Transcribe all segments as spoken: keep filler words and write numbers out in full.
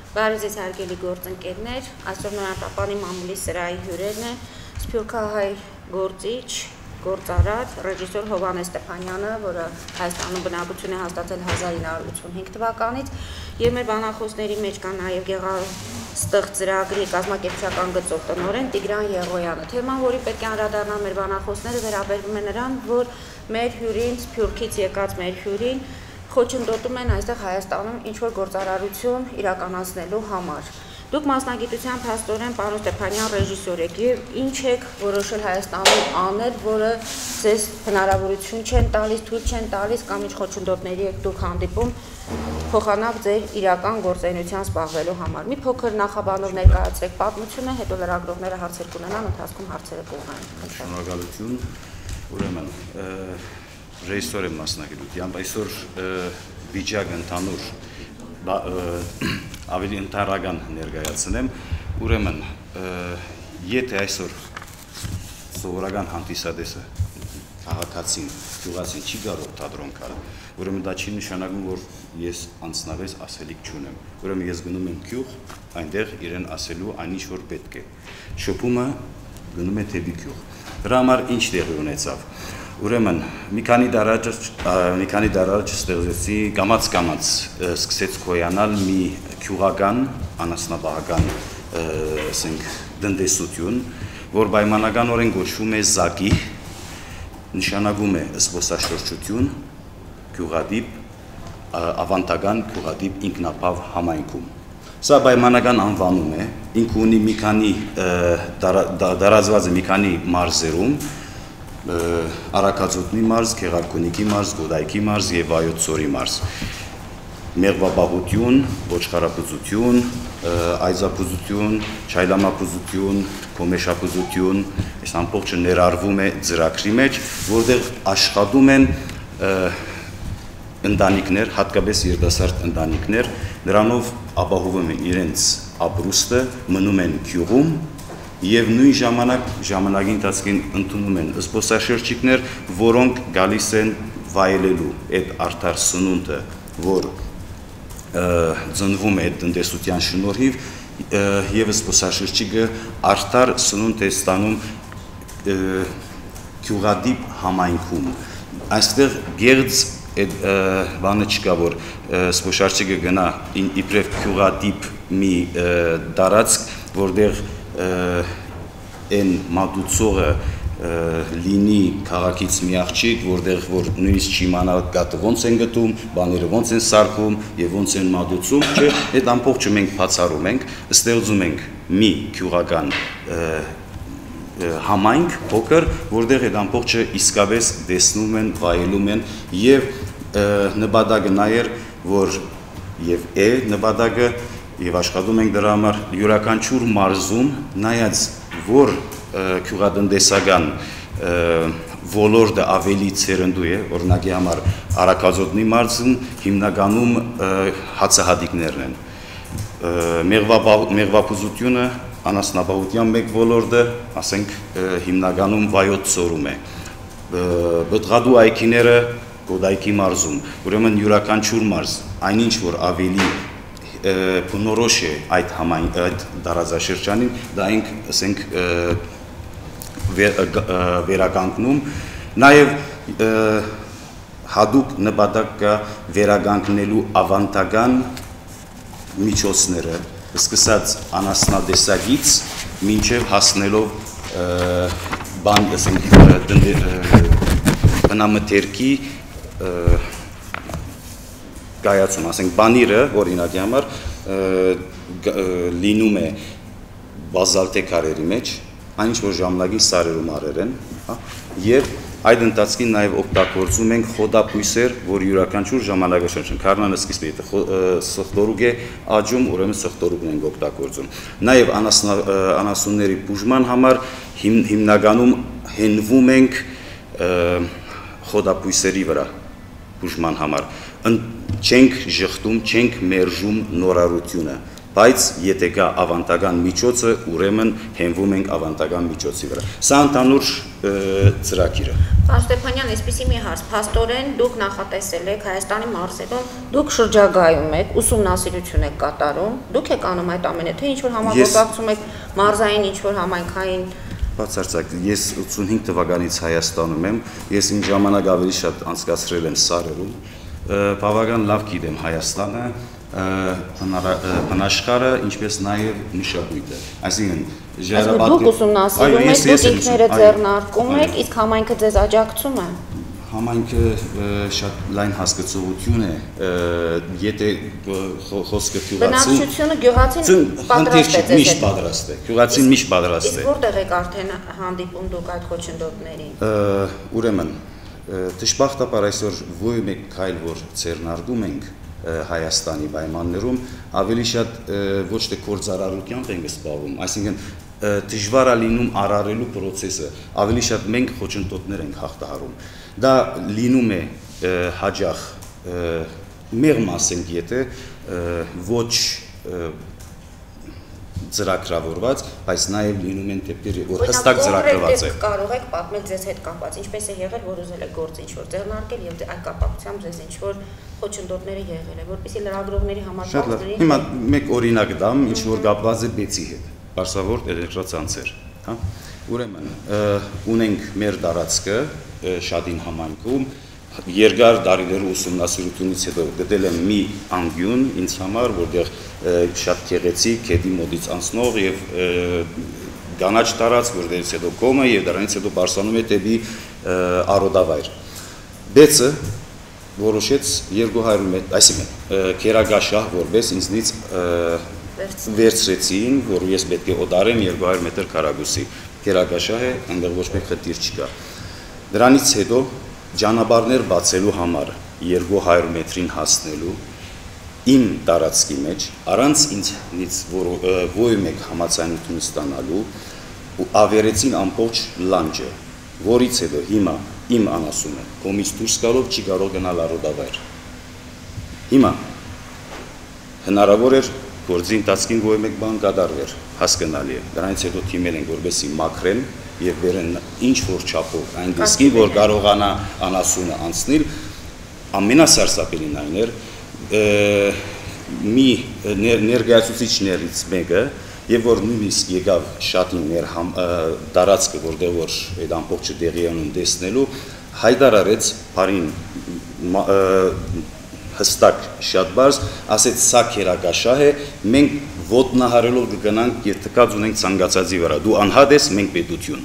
Բարեզես հարգելի գործընկերներ, այսօր Նորապապանի մամուլի սրահի հյուրերն է Սփյուռքահայ գործիչ, գործարար, ռեժիսոր Հովհաննես Ստեփանյանը, որը Հայաստանում բնակություն է հաստատել հազար ինը հարյուր ութսունհինգ թվականից, եւ մեր բանախոսների մեջ կան նաեւ Գեղաստղ ծրագրի կազմակերպչական գծով տնօրեն Տիգրան Եղոյանը։ Թեման, որի պետք է անդրադառնան մեր բանախոսները, վերաբերվում է նրան, որ մեր հյուրին, Սփյուռքից եկած մեր հյուրին խոչընդոտում են այստեղ Հայաստանում ինչ-որ գործարարություն իրականացնելու համար։ Դուք մասնագիտությամբ հաստորեն պարոն Ստեփանյան ռեժիսոր եք եւ ինչ եք որոշել Հայաստանում անել, որը ձեզ հնարավորություն չեն տալիս, թույլ չեն տալիս կամ ինչ խոչընդոտների եք դուք հանդիպում փոխանակ ձեր իրական գործունեության զբաղվելու համար։ Մի փոքր նախաբանով ներկայացրեք պատմությունը, հետո լրագրողները հարցեր կունենան, ընթացքում հարցերը կուղղեն։ Շնորհակալություն։ Ուրեմն ռեժիսոր եմ մասնագիտությամբ, այսօր վիճակ ընդհանուր ավելի ընդհանրական ներկայացնեմ, ուրեմն եթե այսօր սովորական հանդիսատեսը քաղաքացին, գյուղացին չի կարող թատրոն կարել, ուրեմն դա չի նշանակում, որ ես անձնավես ասելիք չունեմ, ուրեմն ես գնում եմ գյուղ, այնտեղ իրեն ասելու այնինչ որ պետք է, շփումը գնում է թեպի գյուղ, դրա համար ինչ տեղի ունեցավ։ Ուրեմն մի քանի դար մի քանի դար առաջ ստեղծեցի կամաց-կամաց սկսեց գոյանալ մի գյուղական անասնապահական ասենք տնտեսություն, որ պայմանականորեն գոչվում է ԶԱԿ-ի, նշանակում է զբոսաշրջություն, գյուղադիպ, ավանդական գյուղադիպ ինքնապահ համայնքում։ Սա պայմանական անվանում է, ինքը ունի մի քանի դարածված է մի քանի մարզերում, Արաքածոտնի մարզ, Գեղարքունիքի մարզ, Գոդայքի մարզ եւ Վայոց Ձորի մարզ։ Մեղվաբահություն, ոչխարաբուծություն, այծաբուծություն, չայլամաբուծություն, կոմեշաբուծություն, այս ամբողջը ներառվում է ծրագրի մեջ, որտեղ աշխատում են ընտանիքներ, հատկապես երիտասարդ ընտանիքներ, նրանով ապահովում են իրենց ապրուստը, մնում են գյուղում և նույն ժամանակ ժամանակի ընթացքին ընդունում են զբոսաշրջիկներ, որոնք գալիս են վայելելու այդ արդար սնունդը, որ ծնվում է այդ տնտեսության շնորհիվ և զբոսաշրջիկը արդար սնունդ է ստանում գյուղադիպ համայնքում։ Այստեղ գեղձ այդ բանը չկա, որ զբոսաշրջիկը գնա իբրև գյուղադիպ մի տարածք, որտեղ են մատուցողը լինի քաղաքից մի աղջիկ, որտեղ որ նույնիսկ չիմանա գատը ոնց են գտում, բաները ոնց են սարքում եւ ոնց են մատուցում, չէ, այդ ամբողջը մենք բացառում ենք, ստեղծում ենք մի գյուղական համայնք փոքր, որտեղ այդ ամբողջը իսկապես տեսնում են, վայելում են եւ նպատակը նա էր, որ եւ է նպատակը և աշխատում ենք դրա համար յուրաքանչյուր մարզում, նայած որ գյուղատնտեսական ոլորտը ավելի ցերնդու է, օրինակի համար Արաքածոտնի մարզում հիմնականում հացահատիկներն են։ Մեղվաբուծությունը անասնապահության մեկ ոլորտը, ասենք հիմնականում Վայոց Ձորում է։ Բտղադու այգիները Գոդայքի մարզում, ուրեմն յուրաքանչյուր մարզ, այնինչ որ ավելի բնորոշ է այդ այդ տարածաշրջանին, դա ենք ասենք վերականգնում, նաև հատուկ նպատակ կա վերականգնելու ավանդական միջոցները, սկսած անասնատեսակից մինչև հասնելով բան ասենք բնամթերքի կայացում, ասենք բանիրը, օրինակի համար լինում է բազալտե քարերի մեջ, այնինչ որ ժամանակի սարերում արեր են, եւ այդ ընթացքին նաեւ օգտագործում ենք խոտաբույսեր, որ յուրաքանչյուր ժամանակաշրջան քարնանը սկիզբը եթե սխտորուկ է աճում, ուրեմն սխտորուկն ենք օգտագործում։ Նաեւ անասունների բուժման համար հիմնականում հենվում ենք խոտաբույսերի վրա բուժման համար։ Չենք ժխտում, չենք մերժում նորարությունը, Բայց եթե կա ավանդական միջոցը, ուրեմն հենվում ենք ավանդական միջոցի վրա։ Սա ընդհանուր ծրագիր է։ Պարոն Ստեփանյան, այսպեսի մի հարց, փաստորեն դուք նախատեսել եք Հայաստանի մարզերում, դուք շրջագայում եք, ուսումնասիրություն եք կատարում, դուք եք անում այդ ամենը, թե ինչ որ համագործակցում եք մարզային ինչ որ համայնքային։ Բացարձակ, ես ութսունհինգ թվականից Հայաստանում եմ, ես իմ ժամանակ ավելի շատ անցկացրել եմ Սարերում, բավական լավ գիտեմ Հայաստանը, բնաշխարհը, ինչպես նաև մշակույթը։ Այսինքն, ժայռապատկերն դուք ուսումնասիրում եք, դուք ինքներդ ձեռնարկում եք, իսկ համայնքը ձեզ աջակցում է։ Համայնքը շատ լայն հասկացողություն է, եթե խոսքը գյուղացին։ Բնակչությունը գյուղացին պատրաստ է ձեզ հետ։ Պատրաստ է, գյուղացին միշտ պատրաստ է։ Իսկ որտեղ եք արդեն հանդիպում դուք այդ խոչընդոտներին։ Ուրեմն, դժբախտաբար այսօր ոչ մեկ քայլ, որ ձեռնարկում ենք Հայաստանի պայմաններում, ավելի շատ ոչ թե գործարարությամբ ենք զբաղվում, այսինքն դժվար է լինում արարելու process-ը, ավելի շատ մենք խոչընդոտներ ենք հաղթահարում։ Դա լինում է հաճախ մեղմ ասենք, եթե ոչ ծրագրավորված, բայց նաև լինում են դեպքեր, որ հստակ ծրագրված է։ Կարող եք պատմել ձեզ հետ կապված, ինչպես է եղել, որ ուզել եք գործ ինչ-որ ձեռնարկել եւ այդ կապակցությամբ ձեզ ինչ-որ խոչընդոտները եղել է, որպեսզի լրագրողների համար բացների։ Հիմա մեկ օրինակ դամ, ինչ որ կապված է բեցի հետ, Պարսավորտ էլեկտրացանցեր, հա։ Ուրեմն ունենք մեր տարածքը Շատին համայնքում, երկար տարիների ուսումնասիրությունից հետո գտել եմ մի անկյուն ինձ համար, որտեղ շատ գեղեցիկ, քեդի մոտից անցնող եւ գանաչ տարած, որտեղից հետո կոմը եւ դրանից հետո բարձրանում է դեպի Արոդավայր։ Բեցը որոշեց երկու հարյուր մետր, այսինքն քերագաշահ որպես ինձնից վերցրեցին, որ ես պետք է օտարեմ երկու հարյուր մետր քառակուսի։ Քերագաշահ է, այնտեղ ոչ մեկ խտիր չկա։ Դրանից հետո ճանապարհներ բացելու համար երկու հարյուր մետրին հասնելու իմ տարածքի մեջ առանց ինձնից ոչ մեկ համաձայնություն ստանալու ու ավերեցին ամբողջ լանջը, որից հետո հիմա իմ անասունը կոմից դուրս գալով չի կարող գնալ Արոդավայր։ Հիմա հնարավոր էր գործի ընթացքին ոչ մեկ բան կատարվեր, հասկանալի է։ Դրանից հետո թիմել են որպեսզի մաքրեն եւ վերեն ինչ որ չափով այն դիսկի, որ կարողանա անասունը անցնել, ամենասարսափելին այն էր մի ներկայացուցիչներից մեկը, եւ որ նույնիսկ եկավ Շատին մեր տարածքը, որտեղ որ այդ ամբողջը տեղի է ունենում տեսնելու, հայտարարեց բարին հստակ շատ բարձ, ասեց սա քերագաշահ է, մենք ոտնահարելով կգնանք եւ թքած ունենք ցանկացածի վրա, դու անհատ ես, մենք պետություն։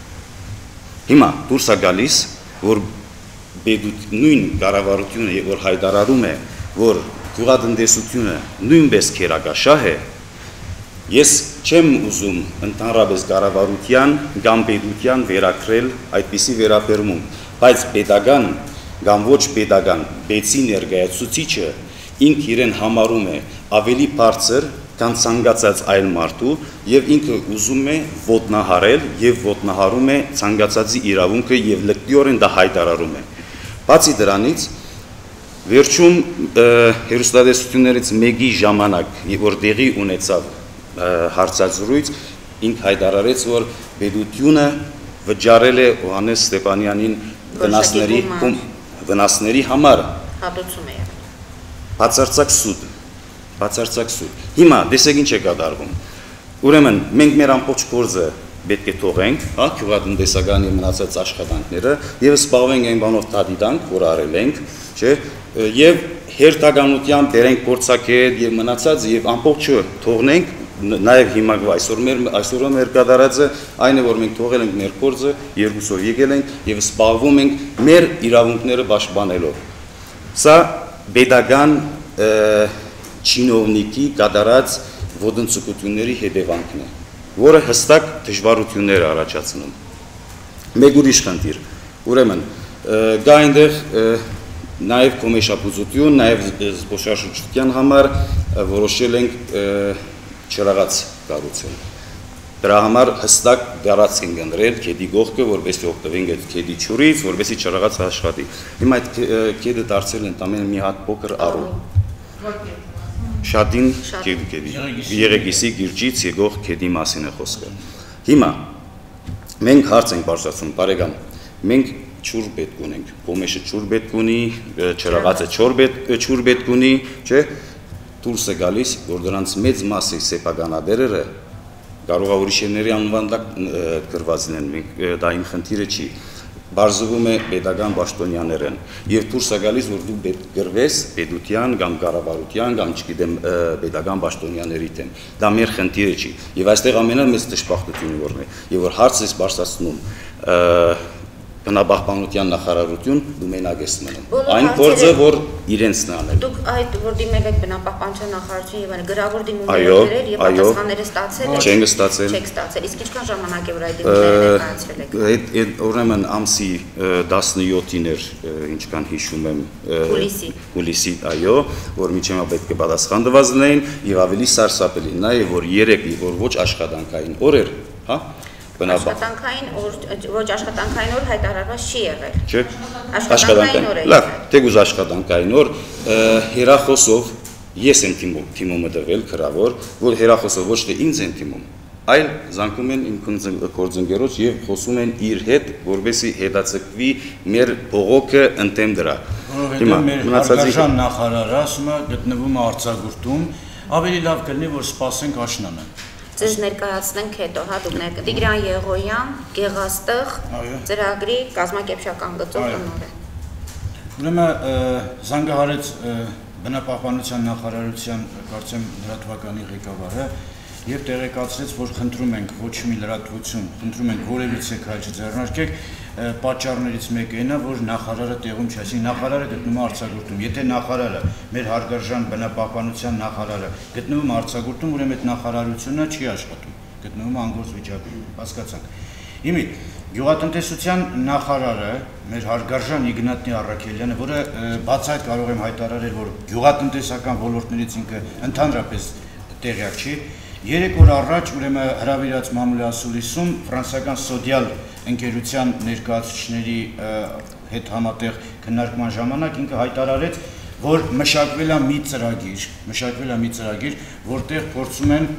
Հիմա դուրս է գալիս, որ նույն կառավարությունը, որ հայտարարում է, որ գյուղատնտեսությունը նույնպես քերագաշահ է, ես չեմ ուզում ընդհանրապես կառավարության կամ պետության վերակրել այդպիսի վերաբերմունք, բայց պետական կամ ոչ պետական բեցի ներկայացուցիչը ինք իրեն համարում է ավելի բարձր քան ցանկացած այլ մարդու եւ ինքը ուզում է ոտնահարել եւ ոտնահարում է ցանկացածի իրավունքը եւ լկտիորեն դա հայտարարում է։ Բացի դրանից վերջում հերոստատեսություններից մեկի ժամանակ, որ տեղի ունեցավ հարցազրույց, ինք հայտարարեց, որ պետությունը վճարել է Հովհաննես Ստեփանյանին վնասների վնասների համար հատուցում է եղել։ Բացարձակ սուտ, բացարձակ սուտ։ Հիմա տեսեք ինչ է կատարվում։ Ուրեմն մենք մեր ամբողջ գործը պետք է թողենք, հա, գյուղատնտեսական եւ մնացած աշխատանքները եւ զբաղվենք այն բանով դատիդանք, որ արել ենք, չէ՞, եւ հերթականությամբ բերենք փորձակետ եւ մնացած եւ ամբողջը թողնենք, նաեւ հիմա այսօր մեր այսօր մեր կատարածը այն է, որ մենք թողել ենք մեր գործը, երկուսով եկել ենք եւ զբաղվում ենք մեր իրավունքները պաշտպանելով։ Սա պետական չինովնիկի կատարած ոտնձգությունների հետևանքն է, որը հստակ դժվարություններ առաջացնում։ Մեկ ուրիշ խնդիր, ուրեմն կա այնտեղ նաև կոմեշապուծություն, նաև զբոսաշրջության համար որոշել ենք չրաղաց կառուցել։ Դրա համար հստակ գարացք ենք ընտրել քեդի գողքը, որպեսզի օգտվենք այդ քեդի ճյուրից, որպեսզի չրաղաց աշխատի։ Հիմա այդ քեդը դարձել են ամեն մի հատ փոքր առու։ Շադին Եղեգիսի գիրջից եկող քեդի մասին է խոսքը։ Հիմա մենք հարց ենք բարձրացնում, բարեկամ, մենք չուր պետք ունենք, Պոմեշը չուր պետք ունի, Չրաղացը չուր պետք ունի, չէ՞, դուրս է գալիս, որ դրանց մեծ մասի սեփականաբերերը կարող է ուրիշների անվան գրված լինեն, դա իմ խնդիրը չի։ Բարձվում է պետական պաշտոնյաներեն եւ դուրս է գալիս որ դու պետք գրվես պետության կամ կառավարության կամ չգիտեմ պետական պաշտոնյաների դեմ դա մեր խնդիրը չի եւ այստեղ ամենամեծ դժբախտությունը որն է եւ որ հարց ես բարձրացնում բնապահպանության նախարարություն դու մենակ ես մնում այն փորձը որ իրենցն է անել դուք այդ որ դիմել եք բնապահպանության նախարարություն եւ այն գրավոր դիմումներ եւ պատասխանները ստացել եք չենք ստացել չեք ստացել իսկ ինչքան ժամանակ է որ այդ դիմումները ներկայացրել եք այդ ուրեմն ամսի տասնյոթին էր ինչքան հիշում եմ հուլիսի հուլիսի այո որ միջեմա պետք է պատասխան տված լինեին եւ ավելի սարսափելի նաեւ որ երեք որ ոչ աշխատանքային օրեր հա Աշխատանքային օր, ոչ աշխատանքային օր հայտարարված չի եղել։ Չէ։ Աշխատանքային օր է։ Լավ, թեկուզ աշխատանքային օր հերախոսով ես եմ թիմում, թիմումը դրվել գրավոր, որ հերախոսով ոչ թե ինձ են թիմում, այլ զանգում են իմ գործընկերոջ եւ խոսում են իր հետ, որովհետեւ հետաձգվի մեր բողոքը ընդեմ դրա։ Որովհետեւ մեր հարգարժան նախարարը ասում է գտնվում է արձակուրդում, ավելի լավ կլինի որ սպասենք աշնանը։ Ձեզ ներկայացնենք հետո, հա դուք ներկա Տիգրան Եղոյան, Գեղաստղ, ծրագրի կազմակերպչական գծով տնօրեն։ Ուրեմն զանգահարեց բնապահպանության նախարարության կարծեմ լրատվականի ղեկավարը եւ տեղեկացրեց, որ խնդրում ենք ոչ մի լրատվություն, խնդրում ենք որևիցե քայլ չձեռնարկեք, պատճառներից մեկը այն է, որ նախարարը տեղում չի, այսինքն նախարարը գտնվում է արձակուրդում։ Եթե նախարարը, մեր հարգարժան բնապահպանության նախարարը գտնվում է արձակուրդում, ուրեմն այդ նախարարությունը չի աշխատում, գտնվում է անգործ վիճակում, հասկացանք։ Հիմա գյուղատնտեսության նախարարը, մեր հարգարժան Իգնատնի Առաքելյանը, որը բացահայտ կարող եմ հայտարարել, որ գյուղատնտեսական ոլորտներից ինքը ընդհանրապես տեղյակ չի, երեք օր առաջ ուրեմն հրավիրած մամուլի ասուլիսում ֆրանսիական Սոդիալ ընկերության ներկայացուցիչների հետ համատեղ քննարկման ժամանակ ինքը հայտարարեց, որ մշակվել է մի ծրագիր, մշակվել է մի ծրագիր, որտեղ փորձում են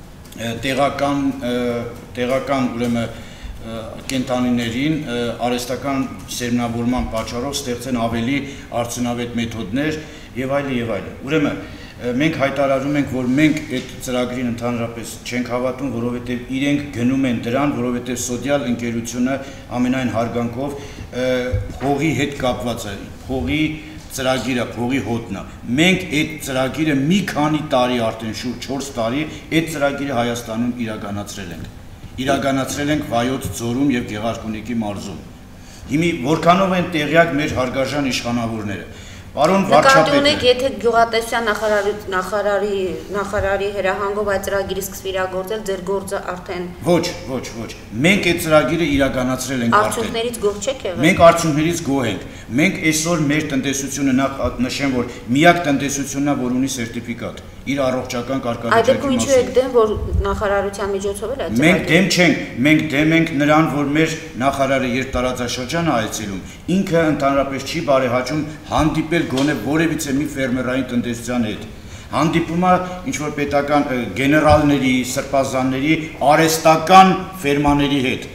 տեղական տեղական ուրեմն կենտանիներին արհեստական սերմնավորման պատճառով ստեղծեն ավելի արդյունավետ մեթոդներ եւ այլն եւ այլն։ Ուրեմն մենք հայտարարում ենք, որ մենք այդ ծրագրին ընդհանրապես չենք հավատում, որովհետև իրենք գնում են դրան, որովհետև Սոդիալ ընկերությունը ամենայն հարգանքով փողի հետ կապված է, փողի ծրագիրը, փողի հոտնը։ Մենք այդ ծրագիրը մի քանի տարի արդեն շուրջ չորս տարի այդ ծրագիրը Հայաստանում իրականացրել ենք։ Իրականացրել ենք Վայոց ձորում եւ Գեղարքունիքի մարզում։ Հիմա որքանով են տեղյակ մեր հարգարժան իշխանավորները։ Պարոն վարչապետը, եթե գյուղատնտեսության նախարարի նախարարի հրահանգով այդ ծրագիրը սկսվի իրագործել, ձեր գործը արդեն Ոչ, ոչ, ոչ։ Մենք այդ ծրագիրը իրականացրել ենք արդեն։ Արդյունքներից գոհ չեք եղել։ Մենք արդյունքներից գոհ ենք։ Մենք այսօր մեր տնտեսությունը նախ նշեմ, որ միակ տնտեսությունն է, որ ունի սերտիֆիկատ իր առողջական կարգավիճակի Այդ ինչու եք դեմ, որ նախարարության միջոցով էլ այդ Մենք դեմ չենք, մենք դեմ ենք նրան, որ մեր նախարարը երբ տարածաշրջանը այցելում, ինքը ընդհանրապես չի բարեհաճում հանդիպել գոնե որևիցե մի ֆերմերային տնտեսության հետ։ Հանդիպում է ինչ-որ պետական գեներալների, սրբազանների, արհեստական ֆերմաների հետ։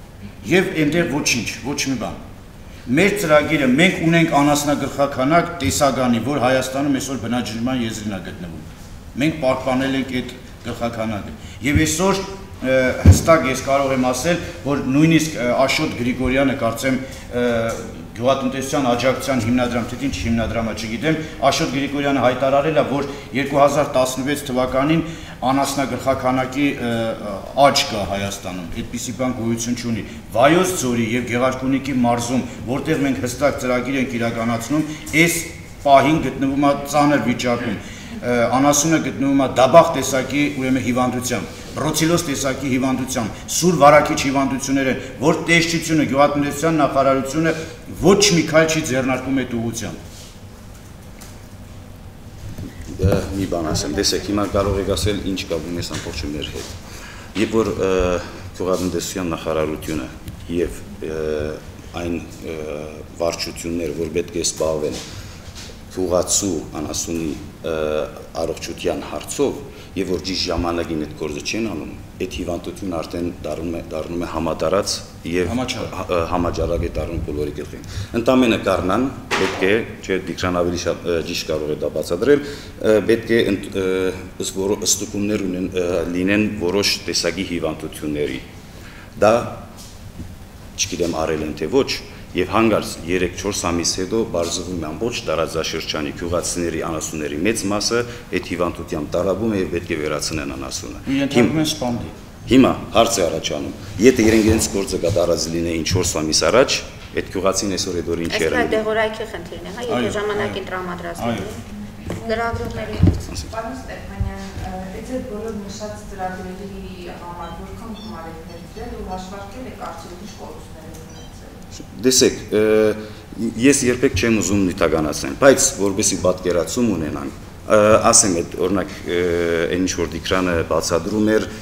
Եվ այնտեղ ոչինչ, ոչ մի բան։ Մեր ծրագիրը մենք ունենք անասնագրխականակ տեսագանի, որ Հայաստանում այսօր բնաջնջման եզրին է գտնվում։ Մենք պահպանել ենք այդ գլխականակը։ Եվ այսօր հստակ ես կարող եմ ասել, որ նույնիսկ Աշոտ Գրիգորյանը կարծեմ գյուղատնտեսության աջակցության հիմնադրամ, թե ինչ հիմնադրամը չգիտեմ, Աշոտ Գրիգորյանը հայտարարել է, որ երկու հազար տասնվեց թվականին անասնագրխականակի աճ կա Հայաստանում, այդպիսի բան գոյություն չունի։ Վայոց ձորի եւ Գեղարքունիքի մարզում, որտեղ մենք հստակ ծրագիր ենք իրականացնում, այս պահին գտնվում է ծանր վիճակում, անասունը գտնվում է դաբախ տեսակի ուրեմն հիվանդությամբ, բրոցիլոզ տեսակի հիվանդությամբ, սուր վարակիչ հիվանդություններ են, որ տեսչությունը գյուղատնտեսության նախարարությունը ոչ մի քայլ չի ձեռնարկում այդ ուղղությամբ։ Մի բան ասեմ, տեսեք, հիմա կարող եք ասել ինչ կապում ես ամբողջը մեր հետ։ Երբ որ գյուղատնտեսության նախարարությունը եւ այն վարչությունները, որ պետք է զբաղվեն քյուղացու անասունի առողջության հարցով եւ որ ճիշտ ժամանակին այդ գործը չեն անում, այդ հիվանդությունը արդեն դառնում է դառնում է համատարած եւ համաճարակ է դառնում բոլորի գլխին։ Ընդամենը կառնան, պետք է, չէ, Տիգրան ավելի շատ ճիշտ կարող է դա բացատրել, պետք է ըստուկումներ ունեն լինեն որոշ տեսակի հիվանդությունների։ Դա չգիտեմ արել են թե ոչ, եւ հանգարց երեք-չորս ամիս հետո բարձվում է ամբողջ տարածաշրջանի քյուղացիների անասունների մեծ մասը այդ հիվանդությամբ տարապում է եւ պետք է վերացնեն անասունը։ Ենթարկում են սպանդի։ Հիմա հարց է առաջանում, եթե իրենք իրենց գործը կատարած լինեին չորս ամիս առաջ, այդ քյուղացին այսօր այդ օրը ինչ էր։ Այսինքն դեղորայքի խնդիրն է, հա, եթե ժամանակին տրամադրած լինի։ Լրագրողների Պարոն Ստեփանյան, այդ բոլոր նշած ծրագրերի համար որքան գումար եք ներդրել ու հաշվարկել եք արդյոք ինչ կորուստներ եք ունեցել։ Դեսեք, ես երբեք չեմ ուզում նյութականացնել, բայց որովհետեւ պատկերացում ունենանք, ասեմ այդ օրինակ այն ինչ որ Տիգրանը բացատրում էր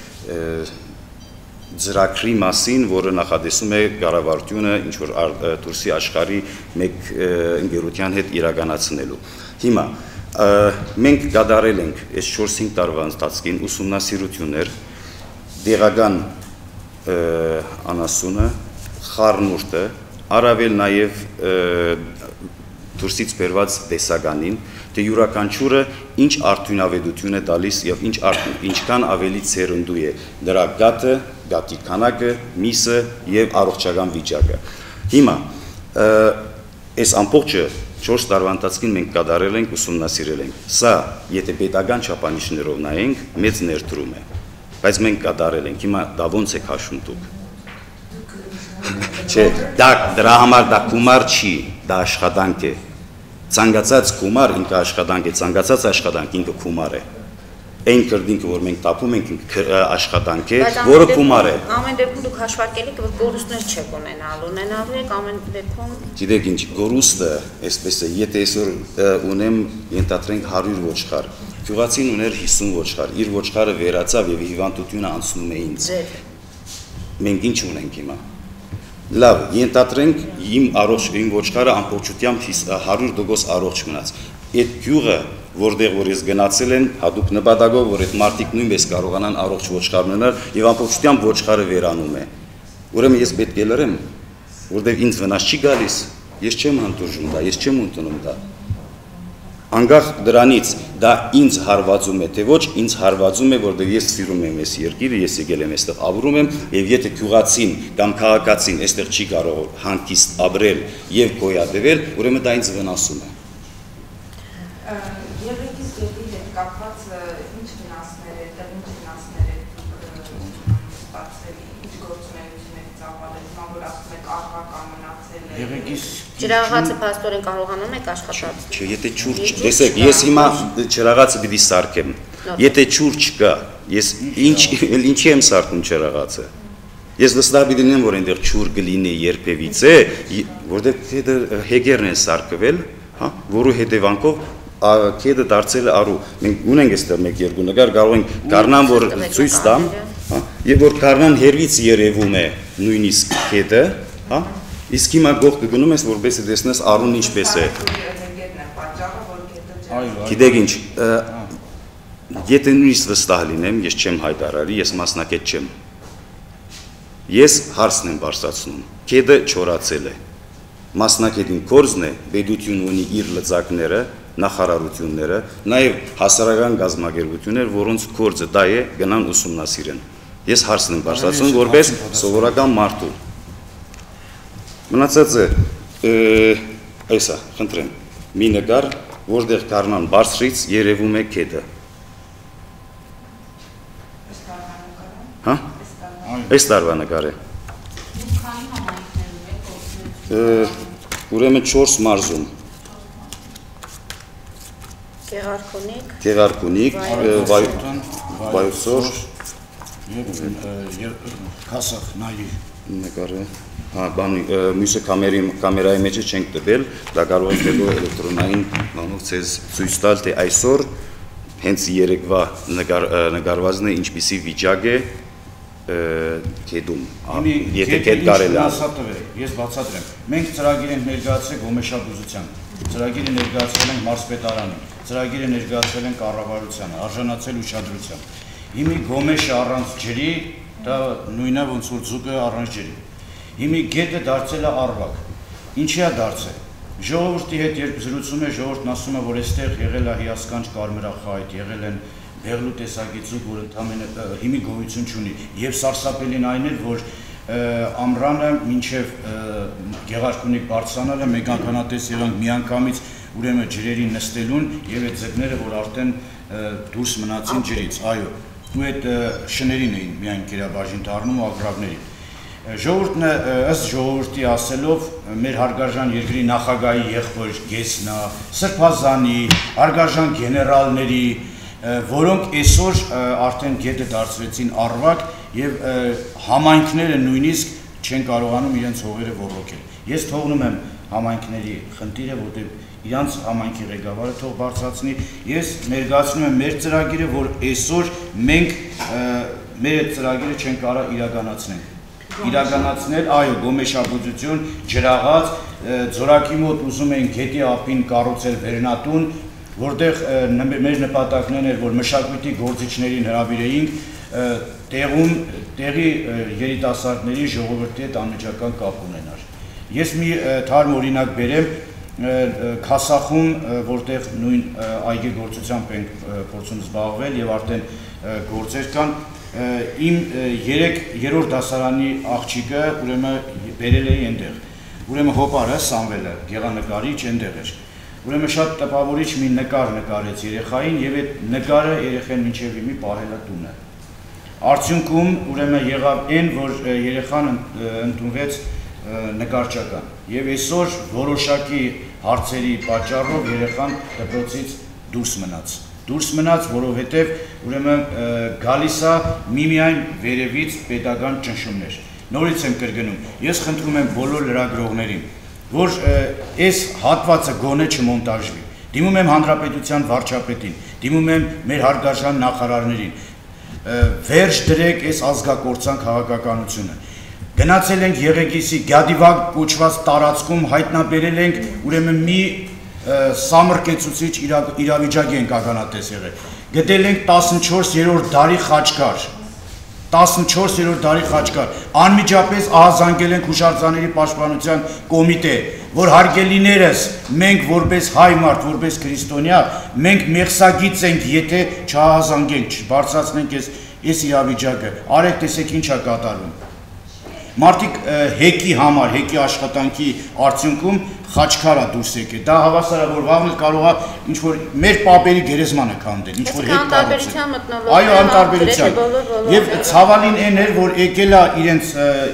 ծրագրի մասին, որը նախադեсում է կառավարությունը ինչ որ դուրսի աշխարհի մեկ ընկերության հետ իրականացնելու։ Հիմա մենք կատարել ենք այս չորս-հինգ տարվա ընթացքին ուսումնասիրություններ դեղական անասունը, խառնուրդը, առավել նաև դուրսից բերված տեսականին, թե յուրաքանչյուրը ինչ արդյունավետություն է տալիս եւ ինչ ինչքան ավելի ցերնդու է դրա գաթը, գաթի քանակը, միսը եւ առողջական վիճակը։ Հիմա այս ամբողջը չորս տարվա ընթացքին մենք կատարել ենք, ուսումնասիրել ենք։ Սա, եթե պետական չափանիշներով նայենք, մեծ ներդրում է, բայց մենք կատարել ենք։ Հիմա դա ո՞նց է քաշում դուք։ Չէ, դա դրա համար դա գումար չի, դա աշխատանք է։ Ցանկացած գումար ինքը աշխատանք է, ցանկացած աշխատանք ինքը գումար է։ Այն կրդինքը, որ մենք տապում ենք, աշխատանք է, որը գումար է։ Ամեն դեպքում դուք հաշվարկել եք, որ գորուստներ չեք ունենալու, ունենալու եք ամեն դեպքում։ Գիտեք ինչ, գորուստը, այսպես է, եթե այսօր ունեմ, ենթադրենք հարյուր ոչխար, գյուղացին ուներ հիսուն ոչխար, իր ոչխարը վերացավ եւ հիվանդությունը անցնում է ինձ։ Մենք ինչ ունենք հիմա։ Լավ, ենթադրենք իմ առողջ իմ ոչխարը ամբողջությամբ հարյուր տոկոս առողջ մնաց։ Այդ գյուղը, որտեղ որ ես գնացել եմ, հատուկ նպատակով, որ այդ մարդիկ նույնպես կարողանան առողջ ոչխար ունենալ եւ ամբողջությամբ ոչխարը վերանում է։ Ուրեմն ես պետք է լրեմ, որտեղ ինձ վնաս չի գալիս, ես չեմ հանդուրժում դա, ես չեմ ընդունում դա։ Անկախ դրանից դա ինձ հարվածում է, թե ոչ, ինձ հարվածում է, որտեղ ես սիրում եմ այս երկիրը, ես եկել եմ այստեղ ապրում եմ, եւ եթե գյուղացին կամ քաղաքացին այստեղ չի կարող հանգիստ ապրել եւ գոյատևել, ուրեմն դա ինձ վնասում է։ Եղեգիս գետի հետ կապված ինչ ֆինանսներ է, ինչ ֆինանսներ է ստացել, ինչ գործունեություն եք ծավալել, ման որ ասում եք արկա կամ մնացել է։ Եղեգիս Ջրաղացը փաստորեն կարողանում եք աշխատած։ Չէ, եթե ջուր, տեսեք, ես հիմա ջրաղացը պիտի սարքեմ։ Եթե ջուր չկա, ես ինչ ինչի եմ սարքում ջրաղացը։ Ես վստահ պիտի լինեմ, որ այնտեղ ջուր կլինի երբևիցե, որտեղ դա հեգերն են սարքվել, հա, որու հետևանքով քեդը դարձել է արու։ Մենք ունենք այստեղ մեկ-երկու նկար, կարող ենք կառնան, որ ցույց տամ, հա, եւ որ կառնան հերվից երևում է նույնիսկ քեդը, հա։ Իսկ հիմա գողքը գնում ես, որպեսզի տեսնես արուն ինչպես է։ Գիտեք ինչ, եթե նույնիսկ վստահ լինեմ, ես չեմ հայտարարի, ես մասնակից չեմ։ Ես հարցն եմ բարձրացնում, քեդը չորացել է։ Մասնակետին կորզն է, պետություն ունի իր լծակները, նախարարությունները, նաև հասարակական գազམ་ագերբություններ, որոնց կորձը դա է, գնան ուսումնասիրեն։ Ես հարցն եմ բարձրացնում, որպես սովորական մարդու։ Մնացածը այսա, խնդրեմ, մի նկար, որտեղ կառնան բարձրից երևում է քեդը։ Հա? Այս տարվա նկար է։ Ուրեմն չորս մարզում։ Գեղարքունիք, Գեղարքունիք, Վայոցոր եւ Քասախ նայի նկարը։ Հա, բան մյուսը կամերայի կամերայի մեջ չենք տվել, դա կարող է դեպի էլեկտրոնային բանով ցեզ ցույց տալ, թե այսօր հենց երեկվա նկարվածն է ինչպիսի վիճակ է քեդում։ Եթե քեդ կարելի է։ Ես բացատրեմ։ Մենք ծրագիր ենք ներկայացրել Գոմեշաբուզության։ ծրագիրը ներկայացրել ենք մարզպետարանին, ծրագիրը ներկայացրել ենք կառավարությանը, արժանացել ուշադրության։ Հիմի Գոմեշը առանց ջրի, դա նույնն է ոնց որ ձուկը առանց ջրի։ Հիմի գետը դարձել է Արվակ։ Ինչի է դարձել։ Ժողովրդի հետ երբ զրուցում է, ժողովուրդն ասում է, որ այստեղ եղել է հիասքանչ կարմրախայտ, եղել են բեղլու տեսակի ձուկ, որ ընդամենը հիմի գոյություն չունի։ Եվ սարսափելին այն էր, որ ամռանը մինչև Գեղարքունիք բարձրանալը մենք ականատես եղանք միանգամից ուրեմն ջրերի նստելուն եւ այդ ձկները, որ արդեն դուրս մնացին ջրից, այո, ու այդ շներին էին միայն կերաբաժին դառնում ու ագրավներին։ Ժողովուրդն ըստ ժողովրդի ասելով մեր հարգարժան երկրի նախագահի եղբոր Գեսնա, Սրբազանի, հարգարժան գեներալների, որոնք այսօր արդեն գետը դարձրեցին Արվակ եւ համայնքները նույնիսկ չեն կարողանում իրենց հողերը ոռոգել։ Ես թողնում եմ համայնքների խնդիրը, որտեղ իրանց համայնքի ղեկավարը թող բարձրացնի, ես ներկայացնում եմ մեր ծրագիրը, որ այսօր մենք մեր այդ ծրագիրը չեն կարող իրականացնել։ Իրականացնել, այո, գոմեշաբուծություն, ջրաղաց, ձորակի մոտ ուզում էին գետի ափին կառուցել վերնատուն, որտեղ մեր նպատակն էր, որ մշակույթի գործիչներին հրավիրեինք տեղում տեղի երիտասարդների ժողովրդի հետ անմիջական կապ ունենար։ Ես մի թարմ օրինակ բերեմ, Քասախում, որտեղ նույն այգեգործությամբ ենք փորձում զբաղվել եւ արդեն գործեր կան, իմ երրորդ դասարանի աղջիկը ուրեմն բերել էի այնտեղ։ Ուրեմն հոպարը Սամվելը, գեղանկարիչ այնտեղ էր։ Ուրեմն շատ տպավորիչ մի նկար նկարեց երեխային եւ այդ նկարը երեխան մինչեւ հիմի պահել է տունը։ Արդյունքում ուրեմն եղավ այն, որ երեխան ընդունվեց նկարչական եւ այսօր որոշակի հարցերի պատճառով երեխան դպրոցից դուրս մնաց։ Դուրս մնաց, որովհետև ուրեմն գալիս է միմիայն վերևից պետական ճնշումներ։ Նորից եմ կրկնում, ես խնդրում եմ բոլոր լրագրողներին, որ այս հատվածը գոնե չմոնտաժվի։ Դիմում եմ հանրապետության վարչապետին, դիմում եմ մեր հարգարժան նախարարներին, վերջ դրեք այս ազգակործան քաղաքականությունը։ Գնացել ենք Եղեգիսի Գյադիվակ կոչված տարածքում, հայտնաբերել ենք ուրեմն մի սամրկեցուցիչ իրավիճակ ենք ականատես եղել։ Գտել ենք տասնչորսերորդ դարի խաչքար, տասնչորսերորդ դարի խաչքար, անմիջապես ահազանգել ենք Հուշարձանների պաշտպանության կոմիտե, որ հարգելիներս, մենք որպես հայ մարդ, որպես քրիստոնյա, մենք մեղսագից ենք, եթե չահազանգենք, չբարձրացնենք այս իրավիճակը, արեք տեսեք ինչ է կատարվում։ Մարդիկ հեկի համար, հեկի աշխատանքի արդյունքում խաչքարա դուրս եկել։ Դա հավասար է, որ վաղն կարող է ինչ-որ մեր պապերի գերեզմանը քանդել, ինչ-որ հետ կառուցել։ Այո, անտարբերության։ Եվ ցավալին այն էր, որ եկել է իրենց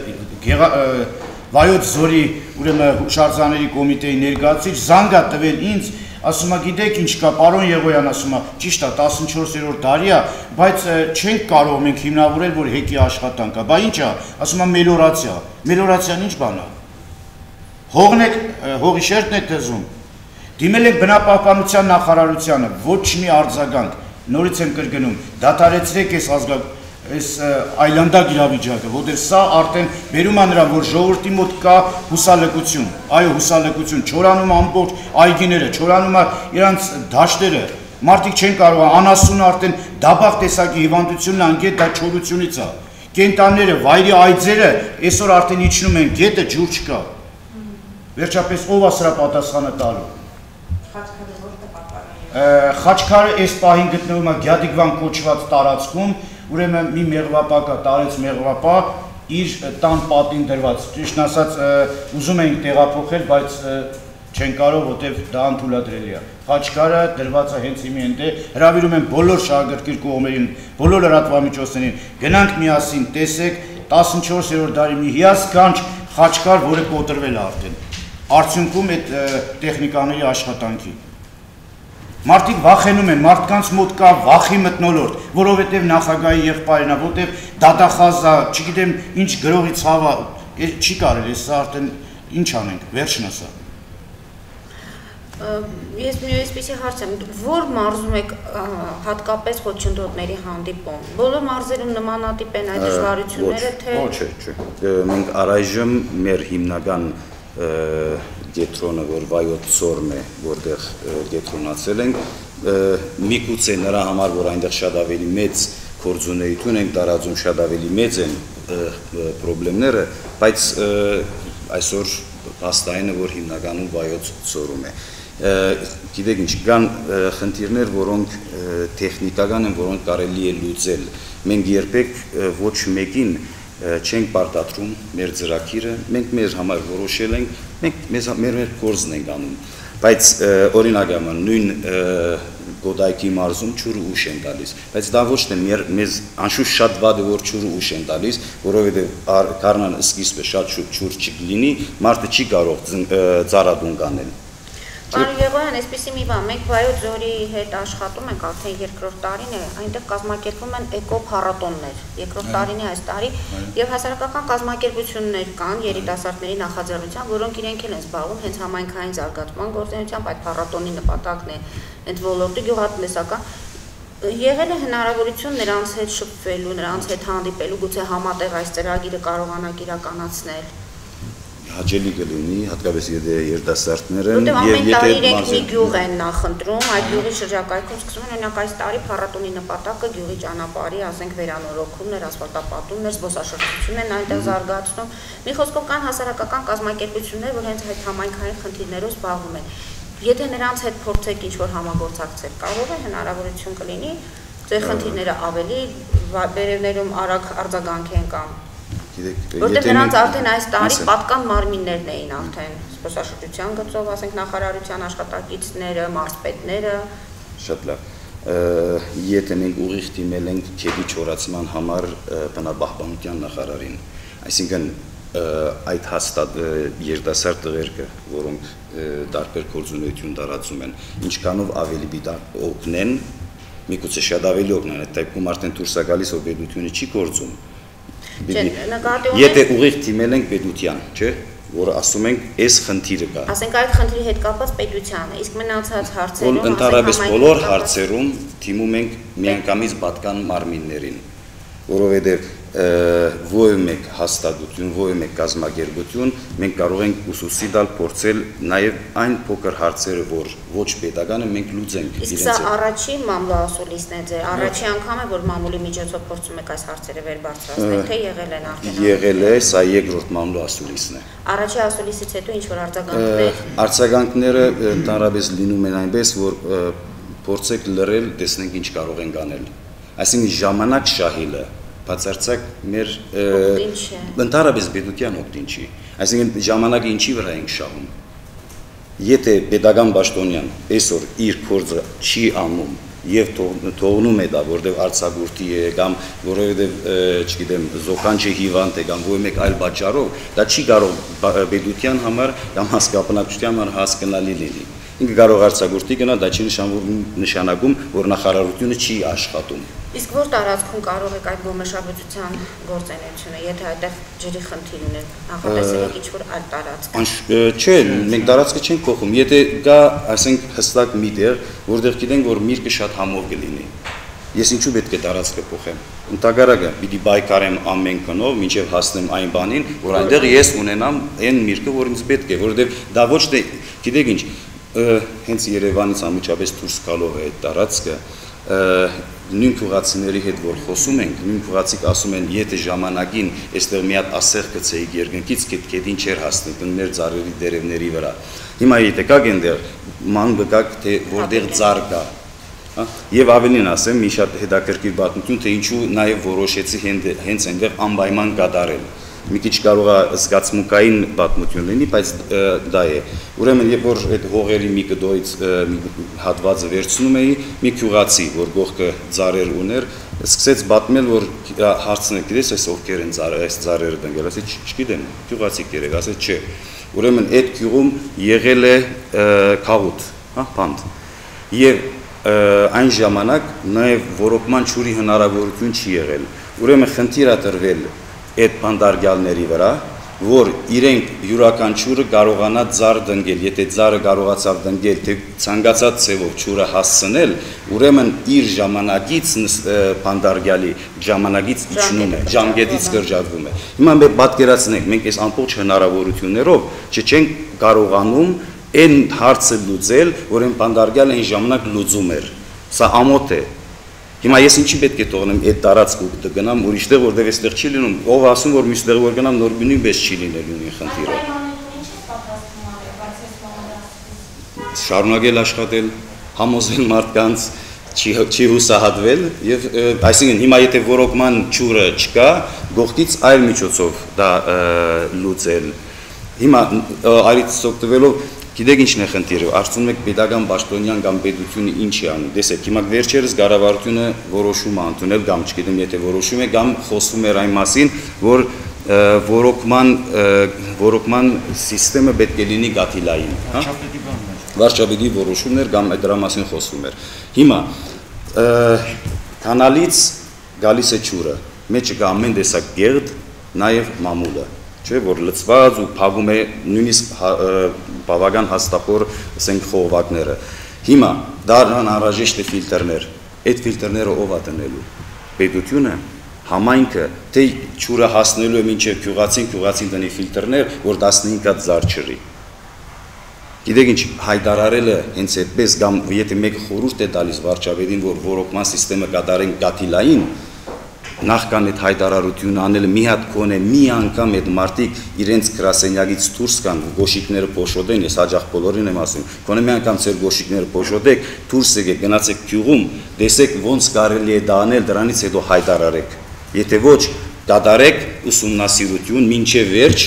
Վայոց Ձորի ուրեմն Հուշարձանների կոմիտեի ներկայացուցիչ զանգա տվել ինձ, ասում է, գիտեք ինչ կա, պարոն Եղոյան, ասում է, ճիշտ է, տասնչորսերորդ դարի է, բայց չենք կարող մենք հիմնավորել, որ հեկի աշխատանք է, բա ինչ է, ասում է, մելորացիա, մելորացիան ինչ բան է։ Հողն եք, հողի շերտն եք թզում։ Դիմել եք բնապահպանության նախարարությանը, ոչ մի արձագանք, նորից եմ կրկնում, դադարեցրեք այս ազգակ այս այլանդակ իրավիճակը, որտեղ սա արդեն բերում է նրան, որ ժողովրդի մոտ կա հուսալքություն, այո հուսալքություն, չորանում ամբողջ այգիները, չորանում է իրանց դաշտերը, մարդիկ չեն կարող, անասունը արդեն դաբաղ տեսակի հիվանդությունն անգետ դա չորությունից է, կենտանները, վայրի այծերը այսօր արդեն իջնում են գետը, ջուր չկա, վերջապես ով է սրա պատասխանը տալու։ Խաչքարը այս պահին գտնվում է Գյադիգվան կոչված տարածքում, ուրեմն մի մեղվապակա տարեց մեղվապա իր տան պատին դրված, ճիշտ ասած ուզում էինք տեղափոխել, բայց չեն կարող, որտեղ դա անթույլատրելի է։ Խաչքարը դրված է հենց հիմի այնտեղ, հրավիրում եմ բոլոր շահագրգիռ կողմերին, բոլոր լրատվամիջոցներին, գնանք միասին, տեսեք տասնչորսերորդ դարի մի հիասքանչ խաչքար, որը կոտրվել է արդեն։ Արդյունքում այդ տեխնիկաների աշխատանքի։ Մարդիկ վախենում են, մարդկանց մոտ կա վախի մթնոլորտ, որովհետև նախագահի եղբայրն է, որովհետև դատախազա, չգիտեմ ինչ գրողի ցավը, չի կարելի, սա արդեն ինչ անենք, վերջն է սա։ Ես մի այսպիսի հարց եմ, որ մարզում եք հատկապես խոչընդոտների հանդիպում, բոլոր մարզերում նմանատիպ են այդ դժվարությունները, թե… Ոչ, չէ, չէ, մենք առայժմ մեր հիմնական կետրոնը, որ վայոց ծորն է, որտեղ կետրոնացել ենք, միգուցե նրա համար, որ այնտեղ շատ ավելի մեծ գործունեություն ենք տարածում, շատ ավելի մեծ են խնդիրները, բայց այսօր փաստային է, որ հիմնականում վայոց ծորում է։ Գիտեք ինչ, կան խնդիրներ, որոնք տեխնիկական են, որոնք կարելի է լուծել։ Մենք երբեք ոչ մեկին չենք պարտադրում մեր ծրագիրը, մենք մեր համար որոշել ենք, մենք մեզ մեր մեր գործն ենք անում, բայց օրինակական նույն Գոդայքի մարզում ջուրը ուշ են տալիս, բայց դա ոչ թե մեզ անշուշտ շատ վատ է, որ ջուրը ուշ են տալիս, որովհետև կառնան սկիզբը շատ շուտ ջուր չլինի, մարդը չի կարող ծառադուն կանել։ Պարոն Եղոյան, այսպիսի մի բան, մենք Վայոց ձորի հետ աշխատում ենք արդեն երկրորդ տարին է, այնտեղ կազմակերպվում են էկո փառատոններ, երկրորդ տարին է այս տարի, եւ հասարակական կազմակերպություններ կան երիտասարդների նախաձեռնությամբ, որոնք իրենք էլ են զբաղվում հենց համայնքային զարգացման գործունեությամբ, այդ փառատոնի նպատակն է այդ ոլորտի գյուղատնտեսական եղել է հնարավորություն նրանց հետ շփվելու, նրանց հետ հանդիպելու, գուցե համատեղ այս ծրագիրը կարողանաք իրականացնել։ Հաճելի կլինի, հատկապես եթե երիտասարդներ են եւ եթե իրենք մի գյուղ են նախընտրում, այդ գյուղի շրջակայքում սկսում են օրինակ այս տարի փառատոնի նպատակը գյուղի ճանապարհի, ասենք վերանորոգումներ, ասֆալտապատումներ, զբոսաշրջություն են այնտեղ զարգացնում։ Մի խոսքով կան հասարակական կազմակերպություններ, որ հենց այդ համայնքային խնդիրներով զբաղվում են։ Եթե նրանց հետ փորձեք ինչ-որ համագործակցել, կարող է հնարավորություն կլինի ձեր խնդիրները ավելի վերևներում արագ արձագանքեն կամ որտեղ նրանց արդեն այս տարի պատկան մարմիններն էին արդեն զբոսաշրջության գծով, ասենք նախարարության աշխատակիցները, մարզպետները։ Շատ լավ։ Եթե մենք ուղիղ դիմել ենք քեդի չորացման համար բնապահպանության նախարարին, այսինքն այդ հաստատ երիտասարդ տղերքը, որոնք տարբեր գործունեություն տարածում են, ինչքանով ավելի պիտի օգնեն, միգուցե շատ ավելի օգնեն, այդ դեպքում արդեն դուրս է գալիս, որ պետությունը չի գործում։ Եթե ուղիղ դիմել ենք պետության, չէ, որ ասում ենք, այս խնդիրը կա։ Ասենք այդ խնդրի հետ կապված պետությանը, իսկ մնացած հարցերում, ընդհանրապես բոլոր հարցերում դիմում ենք միանգամից պատկան մարմիններին, որովհետև ո՞յ մեկ հաստատություն, ո՞յ մեկ կազմակերպություն մենք կարող ենք ուսուցի տալ, փորձել նաև այն փոքր հարցերը, որ ոչ պետական են, մենք լուծենք իրենց։ Իսկ սա առաջի մամլոասուլիսն է ձեր, առաջի անգամ է, որ մամուլի միջոցով փորձում եք այս հարցերը վեր բարձրացնել, թե եղել են արդեն։ Եղել է, սա երկրորդ մամլոասուլիսն է։ Առաջի ասուլիսից հետո ինչ որ արձագանքներ։ Արձագանքները ընդհանրապես լինում են այնպես, որ փորձեք լռել, տեսնենք ինչ կարող ենք անել։ Այսինքն ժամանակ շահելը բացարձակ մեր ընդհանրապես պետության օգտին չի, այսինքն ժամանակը ինչի վրա ենք շահում։ Եթե պետական պաշտոնյան այսօր իր գործը չի անում եւ թողնում է դա, որտեղ արձակուրդի է կամ որովհետեւ, չգիտեմ, զոքանչի հիվանդ է կամ ոչ մեկ այլ պատճառով, դա չի կարող պետության համար կամ հասկապնակցության համար հասկանալի լինի։ Ինքը կարող արձակուրդի գնա, դա չի նշանակում, որ նախարարությունը չի աշխատում։ Իսկ որ տարածքում կարող եք այդ ողմեշաբուծության գործունեությունը, եթե այդտեղ ջրի խնդիր ունեն, նախատեսել եք ինչ-որ այլ տարածք։ Չէ, մենք տարածքը չենք փոխում, եթե կա, ասենք, հստակ մի տեղ, որտեղ գիտենք, որ միրգը շատ համով կլինի։ Ես ինչու պետք է տարածքը փոխեմ։ Ընդհակառակը պիտի բայկարեմ ամեն կնով, մինչև հասնեմ այն բանին, որ այնտեղ ես ունենամ այն միրգը, որ ինձ պետք է, որովհետև դա ոչ թե, գիտեք ինչ, հենց Երևանից անմիջապես դուրս գալով է այդ տարածքը, նույն փողացիների հետ որ խոսում ենք, նույն փողացիկ ասում են, եթե ժամանակին այստեղ մի հատ ասեղ գցեիք երկնքից, կետին չէր հասնի տներ ծառերի դերևների վրա։ Հիմա եթե կաք այնտեղ, ման բկակ, թե որտեղ ծառ կա։ Եվ ավելին ասեմ, մի շատ հետաքրքիր պատմություն, թե ինչու նաև որոշեցի հենց այնտեղ անպայման կատարել։ Մի քիչ կարող է զգացմունքային պատմություն լինի, բայց դա է։ Ուրեմն, երբ որ այդ հողերի մի կդոյից հատվածը վերցնում էի, մի գյուղացի, որ գողքը ծառեր ուներ, սկսեց պատմել, որ հարցնել, գիտես, այս ովքեր են այս ծառերը տնկել, ասի չգիտեմ, գյուղացի կերեք, ասի չէ։ Ուրեմն, այդ գյուղում եղել է քաղուտ, հա, բանդ։ Եվ այն ժամանակ նաև ոռոգման ջուրի հնարավորություն չի եղել։ Ուրեմն խնդիր է տրվել այդ բանդարգյալների վրա, որ իրենք յուրաքանչյուրը կարողանա ծառ դնգել, եթե ծառը կարողացավ դնգել, թե ցանկացած ցևով ճուրը հասցնել, ուրեմն իր ժամանակից փանդարգյալի ժամանակից իջնում է, ժամկետից կրճատվում է։ Հիմա մենք պատկերացնենք, մենք այս ամբողջ հնարավորություններով չենք կարողանում այն հարցը լուծել, որ այն փանդարգյալը այն ժամանակ լուծում էր։ Սա ամոթ է։ Հիմա ես ինչի պետք է թողնեմ այդ տարածքը գնամ ուրիշտեղ, որտեղ այստեղ չի լինում, ով ասում որ մյուստեղ որ գնամ նոր նույնպես չի լինելու նույն խնդիրը։ Շարունակել աշխատել, համոզել մարդկանց, չի չի հուսահատվել եւ այսինքն հիմա եթե ռոռոկման ճուրը չկա, գողքից այլ միջոցով դա լուծել։ Հիմա արից օգտվելով Գիտեք ինչն է խնդիրը, արծում եք պետական պաշտոնյան կամ պետությունը ինչ է անում։ Տեսեք, հիմա վերջերս կառավարությունը որոշում է ընդունել կամ չգիտեմ, եթե որոշում է կամ խոսում էր այն մասին, որ ռոռոկման ռոռոկման համակարգը պետք է լինի գաթիլային, հա։ Վարչապետի որոշումներ կամ դրա մասին խոսում էր։ Հիմա քանալից գալիս է ճուրը, մեջը կա ամեն տեսակ գեղձ, նաև մամուլը։ Չէ, որ լծված ու փակում է նույնիսկ բավական հաստափոր ասենք խողովակները։ Հիմա դառնան անհրաժեշտ է ֆիլտրներ։ Այդ ֆիլտրները ով է տնելու։ Պետությունը, համայնքը, թե ճուրը հասնելու է մինչև գյուղացին, գյուղացին տնի ֆիլտրներ, որ տասնհինգ հատ զար չրի։ Գիտեք ինչ, հայտարարելը հենց այդպես կամ եթե մեկը խորհուրդ է տալիս վարչապետին, որ ռոռոկման համակարգը կատարեն գաթիլային, նախքան այդ հայտարարությունը անելը մի հատ կոնե մի անգամ այդ մարդիկ իրենց գրասենյակից դուրս կան գոշիկները փոշոտեն, ես հաջող բոլորին եմ ասում, կոնե մի անգամ ձեր գոշիկները փոշոտեք, դուրս եկեք, գնացեք գյուղում, տեսեք ոնց կարելի է դա անել, դրանից հետո հայտարարեք։ Եթե ոչ, կատարեք ուսումնասիրություն, մինչև վերջ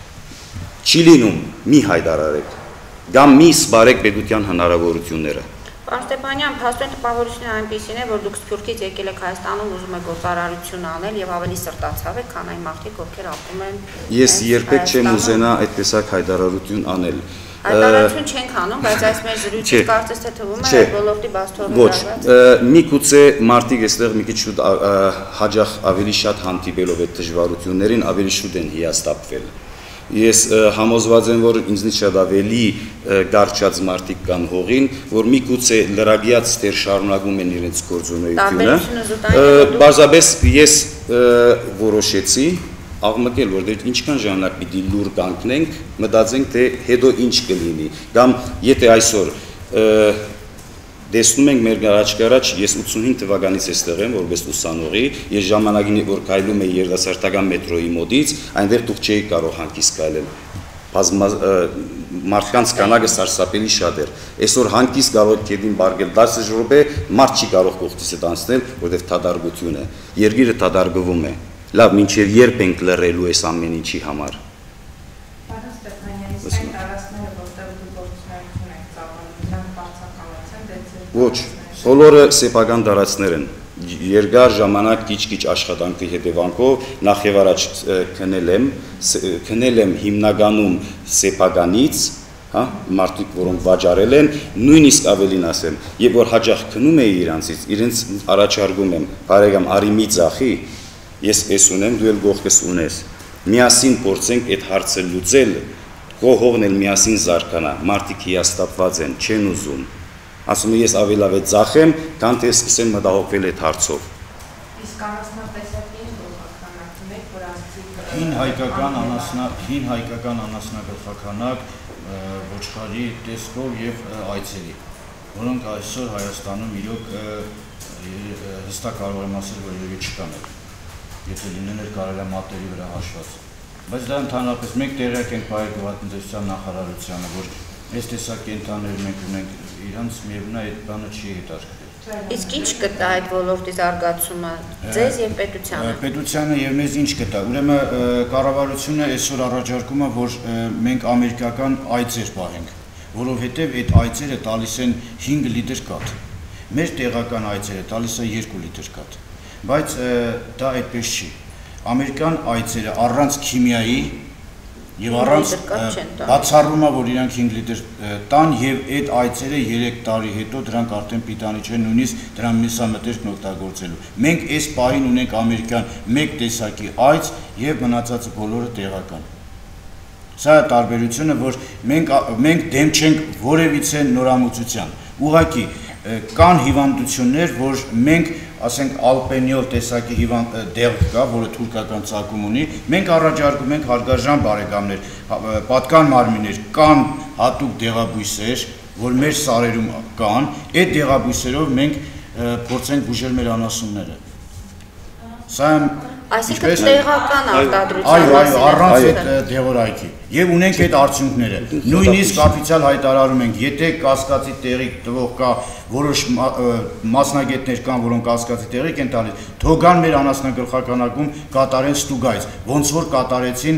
չի լինում, մի հայտարարեք, կամ մի սպարեք պետության հնարավորությունները։ Պարոն Ստեփանյան, փաստորեն տպավորությունն այնպիսին է, որ դուք Սփյուռքից եկել եք Հայաստանում, ուզում եք գործարարություն անել եւ ավելի սրտացավ եք, քան այն մարդիկ, ովքեր ապրում են։ Ես երբեք չեմ ուզենա այդ տեսակ հայտարարություն անել։ Հայտարարություն չենք անում, բայց այս մեր զրույցը կարծես թե թվում է ոլորտի բաստորը։ Ոչ, միգուցե մարդիկ այստեղ մի քիչ շուտ հաջող ավելի շատ հանդիպելով այդ դժվարություններին ավելի շուտ են հիասթափվել։ Ես համոզված եմ, որ ինձնից շատ ավելի գարչած մարդիկ կան հողին, որ միգուցե լրագիած դեր շարունակում են իրենց գործունեությունը։ Բարձրապես ես որոշեցի աղմկել, որ դեր ինչքան ժամանակ պիտի լուր կանգնենք, մտածենք, թե հետո ինչ կլինի։ Կամ եթե այսօր տեսնում ենք մեր առաջ-առաջ, ես ութսունհինգ թվականից էստեղ եմ, որպես ուսանողի, ես ժամանակին, որ քայլում էի երիտասարդական մետրոյի մոտից, այնտեղ դուք չէիք կարող հանգիստ քայլել։ Մարդկանց քանակը սարսափելի շատ էր։ Այսօր հանգիստ կարող եք գետին բարգել տասը րոպե, մարդ չի կարող կողքից հետ անցնել, որովհետև թադարգություն է։ Երկիրը թադարգվում է։ Լավ, մինչև երբ ենք լռելու այս ամեն ինչի համար։ Պարոն Ստեփանյան, իսկ այն տարածքները, որտեղ դուք գործունեություն եք ծավալում, դրանք բարձրականության դեպքում։ Ոչ, բոլորը սեփական տարածքներ են։ Երկար ժամանակ քիչ-քիչ աշխատանքի հետևանքով նախ եւ առաջ քնել եմ, քնել եմ հիմնականում սեփականից, հա, մարդիկ, որոնք վաճառել են, նույնիսկ ավելին ասեմ, եւ որ հաջող քնում էի իրանցից, իրենց առաջարկում եմ, բարեկամ, արի մի ծախի, ես էս ունեմ, դու էլ գողքս ունես։ Միասին փորձենք այդ հարցը լուծել, գողողն էլ միասին զարգանա, մարդիկ հիասթափված են, չեն ուզում։ Ասում եմ ես ավելավ է ծախեմ, քան թե սկսեմ մտահոգվել այդ հարցով։ Իսկ անասնատեսակի գլխաքանակն եք, որ ասցիք հին հայկական անասնա, հին հայկական անասնագլխաքանակ, ոչխարի տեսքով եւ այծերի, որոնք այսօր Հայաստանում իրոք հստակ կարող եմ ասել, որ երևի չկան, եթե լինեներ կարելի է մատերի վրա հաշված։ Բայց դա ընդհանրապես մենք տեղյակ ենք Գյուղատնտեսության նախարարությանը, որ այս տեսակ կենդաններ մենք ունենք, իրանց միևնույն է այդ բանը չի հետաքրքրել։ Իսկ ինչ կտա այդ ոլորտի զարգացումը ձեզ եւ պետությանը։ Պետությանը եւ մեզ ինչ կտա։ Ուրեմն կառավարությունը այսօր առաջարկում է, որ մենք ամերիկական այծեր պահենք, որովհետեւ այդ այծերը տալիս են հինգ լիտր կաթ։ Մեր տեղական այծերը տալիս է երկու լիտր կաթ։ Բայց դա այդպես չի։ Ամերիկան այծերը առանց քիմիայի եւ առանց բացառումա, որ իրանք հինգ լիտր տան եւ այդ այծերը երեք տարի հետո դրանք արդեն պիտանի չեն, նույնիսկ դրան միսամտերքն օգտագործելու։ Մենք այս պահին ունենք ամերիկյան մեկ տեսակի այծ եւ մնացածը բոլորը տեղական։ Սա է տարբերությունը, որ մենք մենք դեմ չենք որևիցե նորամուծության։ Ուղղակի կան հիվանդություններ, որ մենք, ասենք, ալպենիոլ տեսակի հիվանդ դեղ կա, որը թուրքական ծագում ունի, մենք առաջարկում ենք հարգարժան բարեկամներ, պատկան մարմիններ, կան հատուկ դեղաբույսեր, որ մեր սարերում կան, այդ դեղաբույսերով մենք փորձենք բուժել մեր անասունները։ Սա Այսինքն տեղական արտադրության այո, այո, առանց այդ դեղորայքի։ Եվ ունենք այդ արդյունքները։ Նույնիսկ օֆիցիալ հայտարարում ենք, եթե կասկածի տեղիք տվող կա, որոշ մասնագետներ կան, որոնք կասկածի տեղիք են տալիս, թողան մեր անասնագլխականակում կատարեն ստուգայց, ոնց որ կատարեցին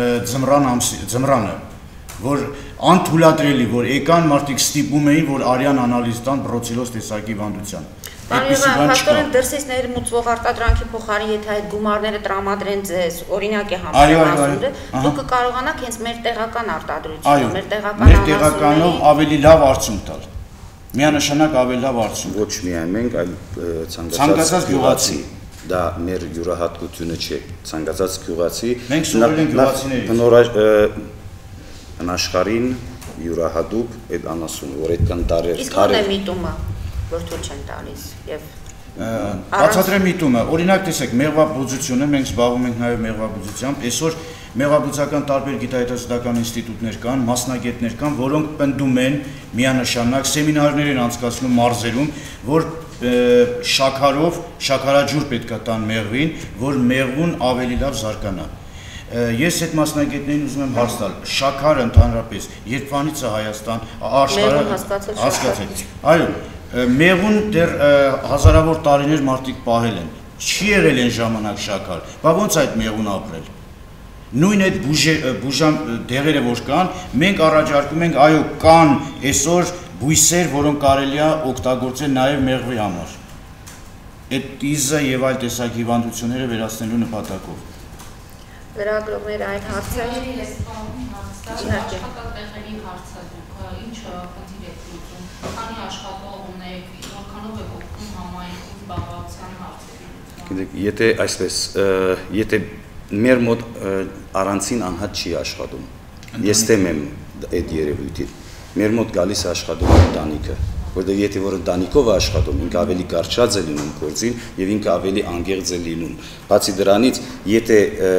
ձմռանը, որ անթույլատրելի, որ եկան մարդիկ ստիպում էին, որ արյան անալիզ տան բրոցիլոզ տեսակի հիվանդության։ Հաստորեն դրսից ներմուծվող արտադրանքի փոխարեն, եթե այդ գումարները տրամադրեն ձեզ, օրինակ է համարում, դուք կկարողանաք հենց մեր տեղական արտադրությունը, մեր տեղական մեր տեղականով ավելի լավ արդյունք տալ։ Միանշանակ ավելի լավ արդյունք։ Ոչ միայն մենք, այլ ցանկացած գյուղացի։ Դա մեր յուրահատկությունը չէ, ցանկացած գյուղացի։ Մենք սովորել ենք գյուղացիներից։ Աշխարհին յուրահատուկ այդ անասունը, որ այդքան դարեր Իսկ ո՞րն է միտումը, որ թույլ չեն տալիս եւ բացատրեմ միտումը, օրինակ տեսեք, մեղվաբուծությունը, մենք զբաղվում ենք նաեւ մեղվաբուծությամբ, այսօր մեղվաբուծական տարբեր գիտահետազոտական ինստիտուտներ կան, մասնագետներ կան, որոնք պնդում են միանշանակ սեմինարներ են անցկացնում մարզերում, որ շաքարով, շաքարաջուր պետք է տան մեղվին, որ մեղվուն ավելի լավ զարգանա։ Ես այդ մասնագետներին ուզում եմ հարց տալ, շաքարը ընդհանրապես երբվանից է Հայաստան, աշխարհը հասկացեք։ Այո, մեղուն դեռ հազարավոր տարիներ մարդիկ պահել են, չի եղել այն ժամանակ շաքար, բա ոնց այդ մեղուն ապրել։ Նույն այդ բուժան դեղերը որ կան, մենք առաջարկում ենք, այո, կան այսօր բույսեր, որոնք կարելի է օգտագործել նաև մեղվի համար։ Այդ իզը եւ այլ տեսակ հիվանդությունները վերացնելու նպատակով։ Լրագրողներ այդ հարցերը ես պարոն հարցը աշխատատեղերի հարցը ինչ խնդիր եք լուծում, քանի աշխատող ունեք, որքանով եք օգնում համայնքում զբաղվածության հարցերի։ Գիտեք, եթե այսպես, եթե մեր մոտ առանցին անհատ չի աշխատում, ես դեմ եմ այդ երևույթին, մեր մոտ գալիս է աշխատում ընտանիքը, որտեղ եթե որ ընտանիքով է աշխատում, ինքը ավելի կարճած է լինում գործին եւ ինքը ավելի անգեղծ է լինում։ Բացի դրանից, եթե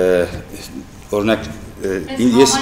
օրինակ ես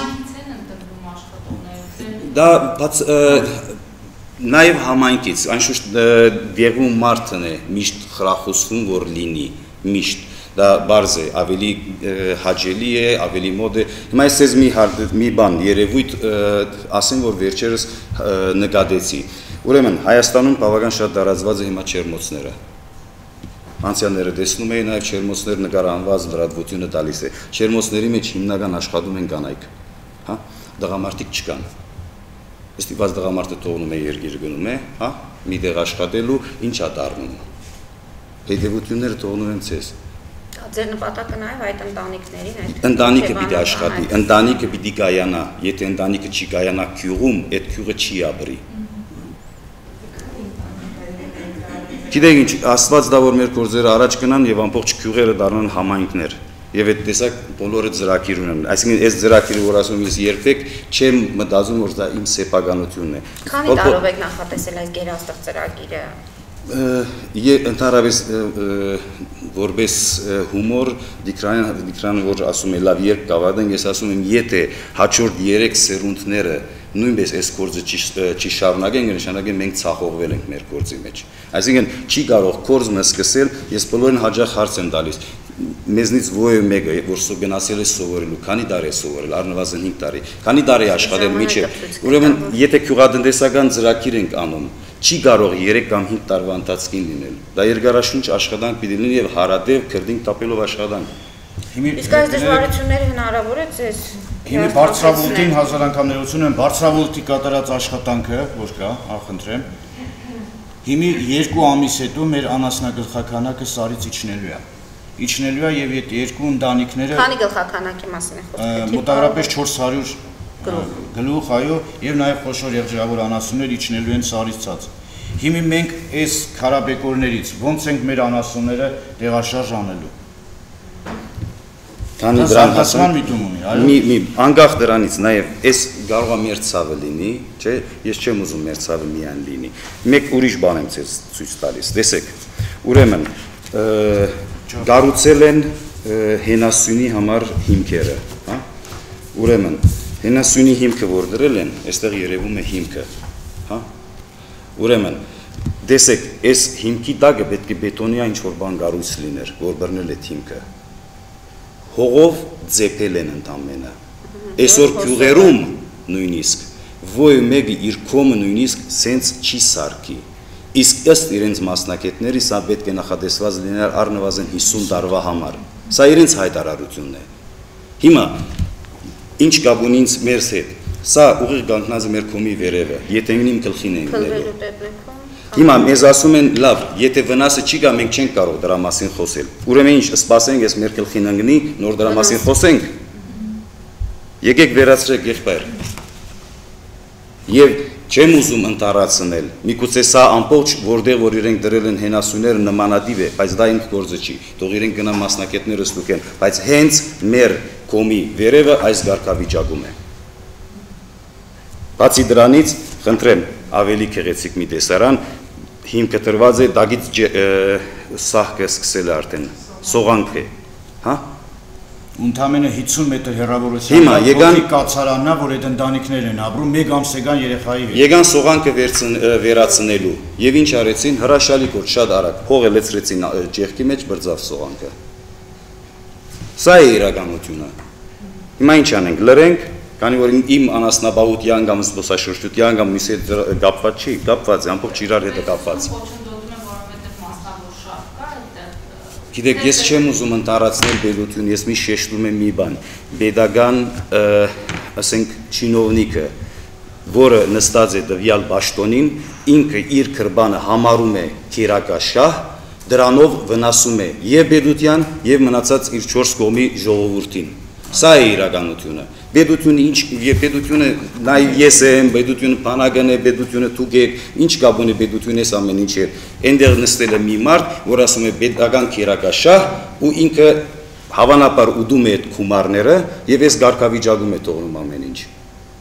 դա բաց նաեւ համայնքից, անշուշտ դեղում մարդն է միշտ խրախուսվում, որ լինի միշտ դա բարձ է, ավելի հաճելի է, ավելի մոդ է։ Հիմա ես ձեզ մի մի բան երևույթ ասեմ, որ վերջերս նկատեցի։ Ուրեմն Հայաստանում բավական շատ տարածված է հիմա չերմոցները։ Անցյալները տեսնում էին, նաև չերմոցներ նկարահանված լրատվությունը տալիս է։ Չերմոցների մեջ հիմնական աշխատում են կանայք, հա, դղամարդիկ չկան։ Ստիպված դղամարդը թողնում է երկիր գնում է, հա, մի տեղ աշխատելու, ինչ է դառնում։ Հետևությունները թողնում են ցես։ Ձեր նպատակը նաև այդ ընտանիքներին, այդ ընտանիքը պիտի աշխատի, ընտանիքը պիտի կայանա, եթե ընտանիքը չի կայանա գյուղում, այդ գյուղը չի ապրի։ Գիտեք ինչ, Աստված դա որ մեր գործերը առաջ գնան եւ ամբողջ գյուղերը դառնան համայնքներ։ Եվ այդ տեսակ բոլորը ծրագիր ունեն։ Այսինքն այս ծրագիրը որ ասում ես երբեք չեմ մտածում որ դա իմ սեփականությունն է։ Քանի տարով եք նախատեսել այս գերաստղ ծրագիրը։ Ընդհանրապես որպես հումոր Դիկրանը Դիկրանը որ ասում է լավ երբ կավարտեն, ես ասում եմ եթե հաջորդ երեք սերունդները նույնպես այս գործը չի շարունակեն, նշանակեն մենք ցախողվել ենք մեր գործի մեջ։ Այսինքն չի կարող գործը սկսել, ես բոլորին հաջող հարց եմ տալիս։ Մեզնից ովը մեկը որ գնացել է սովորելու, քանի տարի է սովորել, առնվազն հինգ տարի, քանի տարի է աշխատել միջև։ Ուրեմն եթե գյուղատնտեսական ծրագիր ենք անում, չի կարող երեք կամ հինգ տարվա ընթացքին լինել։ Դա երկարաշունչ աշխատանք պիտի լինի եւ հարադեպ քրդինք տապելով աշխատանք։ Իսկ այս դժվարությունները հնարավոր է ձեզ։ Հիմա բարձրավոլտին հազար անգամ ներողություն եմ, բարձրավոլտի կատարած աշխատանքը, որ կա, ախնդրեմ։ Հիմա երկու ամիս հետո մեր անասնագլխականակը սարից իջնելու է։ Իջնելու է եւ այդ երկու ընտանիքները Քանի գլխականակի մասին է խոսքը։ Մոտավորապես չորս հարյուր գլուխ, այո, եւ նաեւ խոշոր եղջերավոր անասուններ իջնելու են սարից ցած։ Հիմա մենք այս քարաբեկորներից ո՞նց ենք մեր անասունները տեղաշարժ անելու։ Քանի Դա դրան զարգացման միտում ունի, այո։ մի մի անկախ դրանից նաև այս կարող է մեր ցավը լինի, չէ, ես չեմ ուզում մեր ցավը միայն լինի։ Մեկ ուրիշ բան եմ ցույց ցույց տալիս։ Տեսեք, ուրեմն գառուցել են հենասյունի համար հիմքերը, հա։ Ուրեմն հենասյունի հիմքը որ դրել են, այստեղ երևում է հիմքը, հա։ Ուրեմն տեսեք, այս հիմքի տակը պետք է բետոնյա ինչ-որ բան գառույց լիներ, որ բռնել է հիմքը։ Հողով ձեպել են ընդամենը։ Այսօր գյուղերում նույնիսկ ոյ մեկը իր կոմը նույնիսկ սենց չի սարքի։ Իսկ ըստ իրենց մասնակիցների սա պետք է նախատեսված լիներ առնվազն հիսուն տարվա համար։ Սա իրենց հայտարարությունն է։ Հիմա ինչ կապ ունի ինձ մեր հետ։ Սա ուղիղ կանգնած է մեր կոմի վերևը, եթե իմ գլխին է ընկնելու։ Հիմա մեզ ասում են, լավ, եթե վնասը չի գա, մենք չենք կարող դրա մասին խոսել։ Ուրեմն ինչ, սպասենք, ես մեր գլխին ընկնի, նոր դրա մասին խոսենք։ Եկեք վերացրեք եղբայր։ Եվ չեմ ուզում ընտարացնել, միգուցե սա ամբողջ որտեղ որ իրենք դրել են հենասյուները նմանատիպ է, բայց դա ինք գործը չի։ Թող իրենք գնան մասնակիցները ստուգեն, բայց հենց մեր կոմի վերևը այս գարկավիճակում է։ Բացի դրանից, խնդրեմ, ավելի քեղեցիկ մի տեսարան, հիմքը տրված է, դագից սահկը սկսել է արդեն, սողանք է, հա։ Ընդամենը հիսուն մետր հեռավորության Հիմա եկան կացարանա, որ այդ ընտանիքներ են ապրում, մեկ ամսեգան երեխայի հետ։ Եկան սողանքը վերացնելու եւ ինչ արեցին, հրաշալի կոր շատ արագ, փողը լեցրեցին ջեղքի մեջ, բրձավ սողանքը։ Սա է իրականությունը։ Հիմա ինչ անենք, լրենք, քանի որ իմ անասնաբաղության կամ զբոսաշրջության կամ մյուսի հետ կապված չի, կապված է, ամբողջ իրար հետ է կապված։ Գիտեք, ես չեմ ուզում ընտարացնել բեդություն, ես մի շեշտում եմ մի բան, բեդական, ասենք, չինովնիկը, որը նստած է դվյալ բաշտոնին, ինքը իր կրբանը համարում է քերակաշահ, դրանով վնասում է և բեդության, և մնացած իր չորս կողմի ժողովուրդին։ Սա է իրականությունը։ Բեդությունը ինչ, և բեդությունը նաև ես եմ, բեդությունը բանական է, բեդությունը թուք եք, ինչ կապ ունի բեդությունը ես ամեն ինչ է։ Այնտեղ նստել է մի մարդ, որ ասում է բեդական քերակաշահ ու ինքը հավանաբար ուդում է այդ գումարները և այս գարկավիճակում է թողնում ամեն ինչ։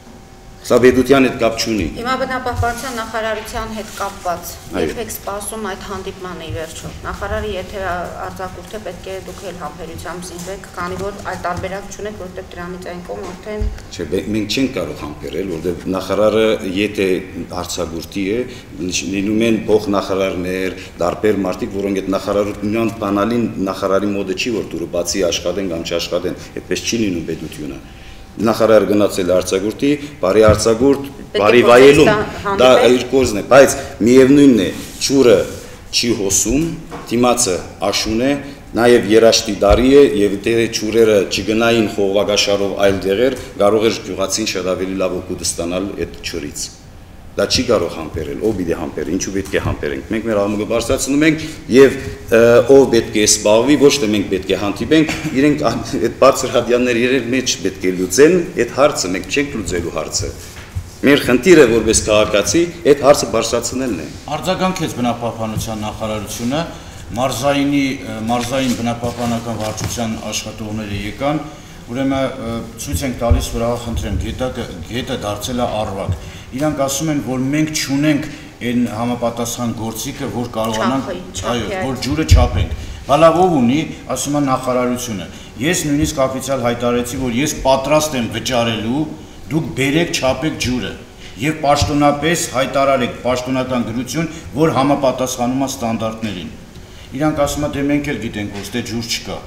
Սա բեդության հետ կապ չունի։ Հիմա բնապահպանության նախարարության հետ կապված, երբեք սպասում այդ հանդիպմանը ի վերջո։ Նախարարի եթե արձակուրդ է պետք է դուք էլ համբերությամբ զինվեք, քանի որ այլ տարբերակ չունեք, որտեղ դրանից այն կողմ արդեն Չէ, մենք չենք կարող համբերել, որտեղ նախարարը եթե արձակուրդի է, լինում են փոխնախարարներ, տարբեր մարդիկ, որոնք այդ նախարարության բանալին նախարարի մոդը չի, որ դուրը բացի աշխատեն կամ չաշխատեն, այդպես չի լինում բեդությունը։ Նախարարը գնացել է արձակուրդի, բարի արձակուրդ, բարի վայելում, դա իր կորզն է, բայց միևնույնն է, ջուրը չի հոսում, դիմացը աշուն է, նաև երաշտի դարի է և դեր ջուրերը չգնային խողովակաշարով այլ դեղեր, կարող էր գյուղացին շատ ավելի լավ օգուտ ստանալ այդ ջրից։ Դա չի կարող համբերել, ով պիտի համբերի, ինչու պետք է համբերենք։ Մենք մեր աղմուկը բարձրացնում ենք և ով պետք է զբաղվի, ոչ թե մենք պետք է հանդիպենք, իրենք այդ բարձր հատյանները իրենք մեջ պետք է լուծեն, այդ հարցը մենք չենք լուծելու հարցը։ Մեր խնդիրը որպես քաղաքացի այդ հարցը բարձրացնելն է։ Արձագանքեց բնապահպանության նախարարությունը, մարզայինի մարզային բնապահպանական վարչության աշխատողները եկան, ուրեմն ցույց ենք տալիս, որ ահա խնդրեմ, գետը դարձել է առվակ։ Իրանք ասում են, որ մենք չունենք այն համապատասխան գործիքը, որ կարողանանք, այո, որ ջուրը չափենք։ Բալավ ով ունի, ասում է նախարարությունը։ Ես նույնիսկ օֆիցիալ հայտարարեցի, որ ես պատրաստ եմ վճարելու, դուք բերեք չափեք ջուրը եւ պաշտոնապես հայտարարեք պաշտոնական գրություն, որ համապատասխանում է ստանդարտներին։ Իրանք ասում են, դե մենք էլ գիտենք, որ ստե ջուր չկա։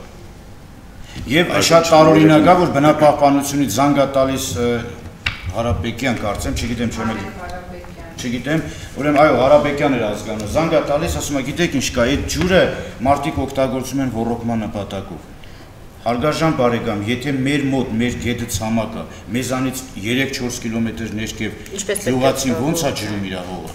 Եվ շատ տարօրինակ է, որ բնապահպանությունից զանգ է տալիս Հարաբեկյան կարծեմ, չգիտեմ, չեմ չգիտեմ, ուրեմն այո, Հարաբեկյան էր ազգանունը, զանգ է տալիս, ասում է, գիտեք ինչ կա, այդ ջուրը մարդիկ օգտագործում են ռոռոկման նպատակով։ Հարգարժան բարեկամ, եթե մեր մոտ մեր գետը ցամաք է, մեզանից երեք-չորս կիլոմետր ներքև գյուղացին ո՞նց է ջրում իր հողը։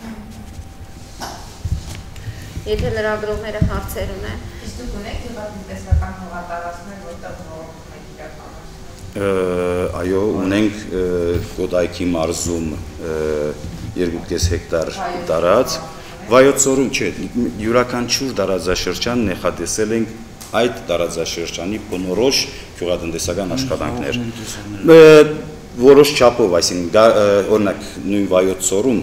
Եթե լրագրողները հարցեր ունեն, իսկ դուք ունեք գյուղատնտեսական հողատարածքներ, որտեղ ռոռոկում եք իրականացնում։ Այո, ունենք Կոդայքի մարզում երկու կես հեկտար տարած, Վայոց ձորում չէ, յուրաքանչյուր տարածաշրջան նախատեսել ենք այդ տարածաշրջանի բնորոշ գյուղատնտեսական աշխատանքներ։ Որոշ չափով, այսինքն օրինակ նույն Վայոց ծորում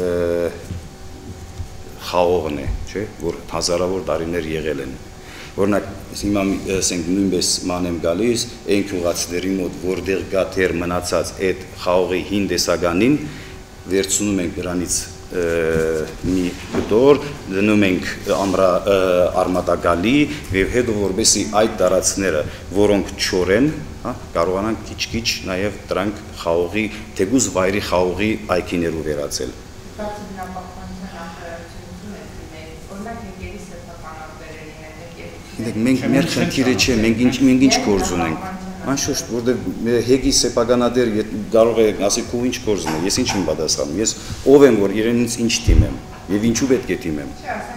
խաղողն է, չէ, որ հազարավոր տարիներ եղել են։ Օրինակ, հիմա ասենք նույնպես մանեմ գալիս այն գյուղացիների մոտ, որտեղ կա թեր մնացած այդ խաղողի հին տեսականին, վերցնում ենք դրանից մի կտոր, դնում ենք արմատակալի եւ հետո որպեսզի այդ տարածքները, որոնք չոր են, կարողանանք քիչ-քիչ նաեւ դրանք խաղողի, թեգուզ վայրի խաղողի այգիներով վերածել։ Մենք մեր խնդիրը չէ, մենք ինչ գործ ունենք։ Անշուշտ, որտեղ հեգի սեփականատեր կարող է ասել քո ինչ գործն է, ես ինչ եմ պատասխանում, ես ով եմ, որ իրենից ինչ թիմեմ եւ ինչու պետք է թիմեմ։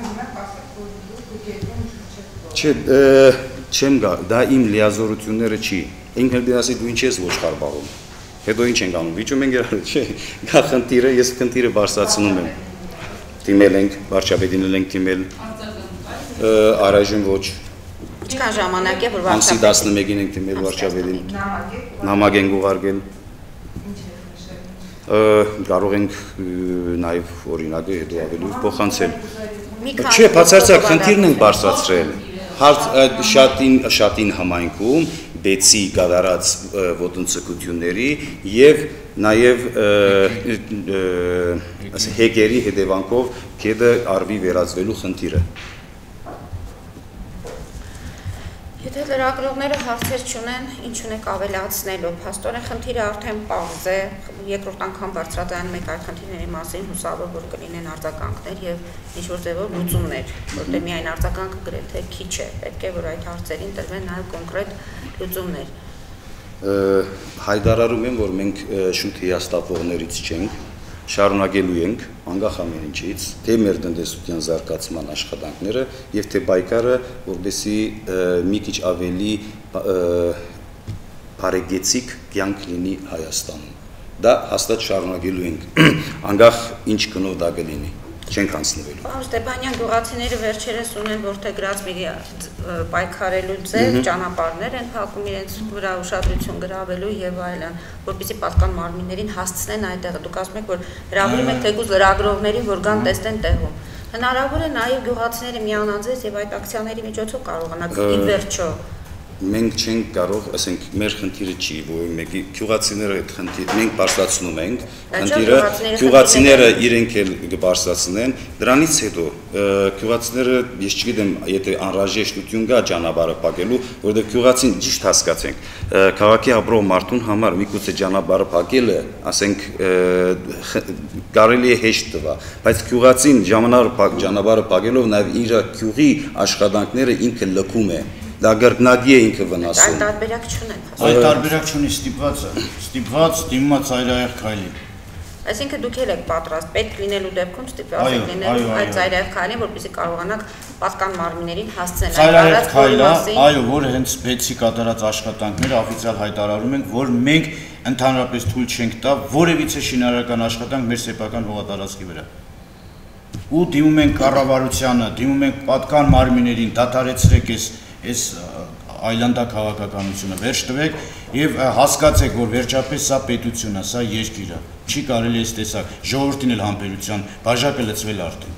Չէ, չեմ գա, դա իմ լիազորությունները չի։ Ինքն էլ դասի դու ինչ ես ոչխար բաղում։ Հետո ինչ ենք անում, վիճում ենք իրար, չէ, գա խնդիրը, ես խնդիրը բարձրացնում եմ։ Թիմել ենք, վարչապետին ենք թիմել։ Առայժմ ոչ։ Ինչքան ժամանակ է, որ ամսի տասնմեկին ենք թիմել վարչապետին, նամակ ենք ուղարկել, կարող ենք նաև օրինակը հետո ավելի փոխանցել։ Չէ, բացարձակ խնդիրն ենք բարձրացրել, շատին համայնքում բեցի կատարած ոտնձգությունների և նաև հեկերի հետևանքով գետը արվի վերածվելու խնդիրը։ Եթե լրագրողները հարցեր չունեն, ինչ ունեք ավելացնելու, փաստորեն խնդիրը արդեն պարզ է, երկրորդ անգամ բարձրացնում եք այդ խնդիրների մասին, հուսավոր որ կլինեն արձագանքներ եւ ինչ-որ ձևով լուծումներ, որտեղ միայն արձագանքը գրեթե քիչ է, պետք է որ այդ հարցերին տրվեն նաեւ կոնկրետ լուծումներ։ Հայտարարում եմ, որ մենք շուտ հիաստափողներից չենք, շարունակելու ենք անկախ ամեն ինչից, թե մեր տնտեսության զարգացման աշխատանքները եւ թե պայքարը, որպեսզի մի քիչ ավելի բարեգեցիկ կյանք լինի Հայաստանում։ Դա հաստատ շարունակելու ենք, անկախ ինչ գնով դա կլինի, չենք հանձնվելու։ Պարոն Ստեփանյան, գյուղացիները վերջերս ունեն որդեգրած մի պայքարելու ձև, ճանապարհներ են փակում իրենց վրա ուշադրություն գրավելու եւ այլն, որպեսզի պատկան մարմիններին հասցնեն այդտեղ։ Դուք ասում եք, որ հրավիրում եք թեկուզ լրագրողներին, որ գան տեսնեն տեղում։ Հնարավոր է նաեւ գյուղացիները միանան ձեզ եւ այդ ակցիաների միջոցով կարողանաք ի վերջո մենք չենք կարող, ասենք, մեր խնդիրը չի, որ մեկի գյուղացիները այդ խնդիրը մենք բարձրացնում ենք, խնդիրը գյուղացիները իրենք էլ կբարձրացնեն, դրանից հետո գյուղացիները, ես չգիտեմ, եթե անհրաժեշտություն կա ճանապարհը փակելու, որովհետև գյուղացին ճիշտ հասկացենք, քաղաքի ապրող մարդուն համար միգուցե ճանապարհը փակելը, ասենք, կարելի է հեշտ տվա, բայց գյուղացին ճանապարհը փակելով նաև իր գյուղի աշխատանքները ինքը լքում է։ Դա գրկնակի է ինքը վնասում։ Այդ տարբերակ չունեն։ Այդ տարբերակ չունի ստիպվածը, ստիպված դիմաց այլայր քայլի։ Այսինքն դուք եք պատրաստ պետք լինելու դեպքում ստիպված եք լինելու այդ ծայրահեղ քայլին, որպեսզի կարողանաք պատկան մարմիններին հասցնել։ Ծայրահեղ քայլը, այո, որը հենց բեցի կատարած աշխատանքները օֆիցիալ հայտարարում ենք, որ մենք ընդհանրապես թույլ չենք տա որևիցե շինարարական աշխատանք մեր սեփական հողատարածքի վրա։ Ու դիմում ենք կառավարությանը, դիմում ենք պատկան մարմիններին, դադարեցրեք այս այս այլանդակ քաղաքականությունը վերջ տվեք եւ հասկացեք, որ վերջապես սա պետություն է, սա երկիր է։ Չի կարելի այս տեսակ ժողովրդին էլ համբերության բաժակը լցվել արդեն։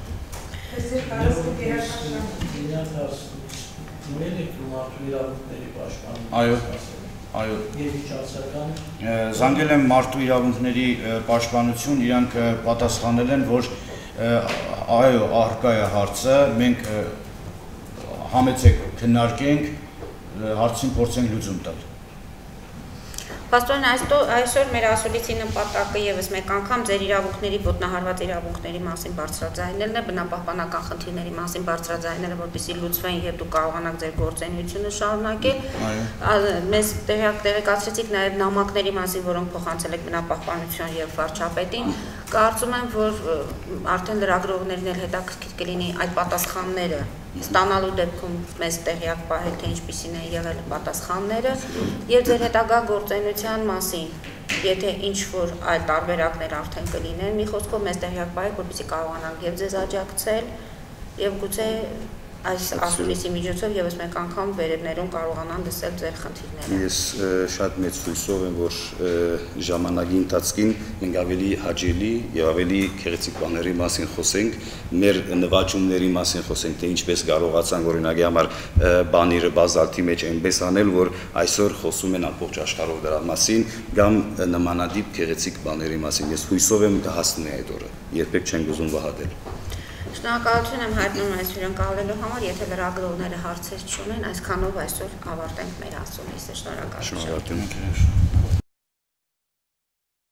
Այո, այո։ Զանգել եմ մարդու իրավունքների պաշտպանություն, իրանք պատասխանել են, որ այո, առկա է հարցը, մենք համեցեք քննարկենք, հարցին փորձենք լուծում տալ։ Պաստորեն, այսօր մեր ասուլիսի նպատակը եւս մեկ անգամ ձեր իրավունքների, ոտնահարված իրավունքների մասին բարձրաձայնելն է, բնապահպանական խնդիրների մասին բարձրաձայնելը, որպեսզի լուծվեն եւ դուք կարողանաք ձեր գործունեությունը շարունակել։ Մեզ տեղեկացրեցիք նաեւ նամակների մասին, որոնք փոխանցել եք բնապահպանություն եւ վարչապետին։ Կարծում եմ, որ արդեն լրագրողներն էլ հետաքրքիր կլինի այդ պատասխանները ստանալու դեպքում մեզ տեղյակ պահել, թե ինչպիսին են եղել պատասխանները եւ ձեր հետագա գործունեության մասին, եթե ինչ-որ այլ տարբերակներ արդեն կլինեն, մի խոսքով մեզ տեղյակ պահեք, որպեսզի կարողանանք եւ ձեզ աջակցել եւ գուցե այս ասուլիսի միջոցով եւս մեկ անգամ վերևներում կարողանան լսել ձեր խնդիրները։ Ես շատ մեծ հույսով եմ, որ ժամանակի ընթացքին մենք ավելի հաճելի եւ ավելի գեղեցիկ բաների մասին խոսենք, մեր նվաճումների մասին խոսենք, թե ինչպես կարողացանք օրինակի համար բանիրը բազալտի մեջ այնպես անել, որ այսօր խոսում են ամբողջ աշխարհով դրա մասին, կամ նմանատիպ գեղեցիկ բաների մասին։ Ես հույսով եմ կհասնի այդ օրը, երբեք չենք ուզում վհատել։ Շնորհակալություն եմ հայտնում այս հյուրընկալելու համար, եթե լրագրողները հարցեր չունեն, այսքանով այսօր ավարտենք մեր ասուլիսը։ Շնորհակալություն։ Շնորհակալություն։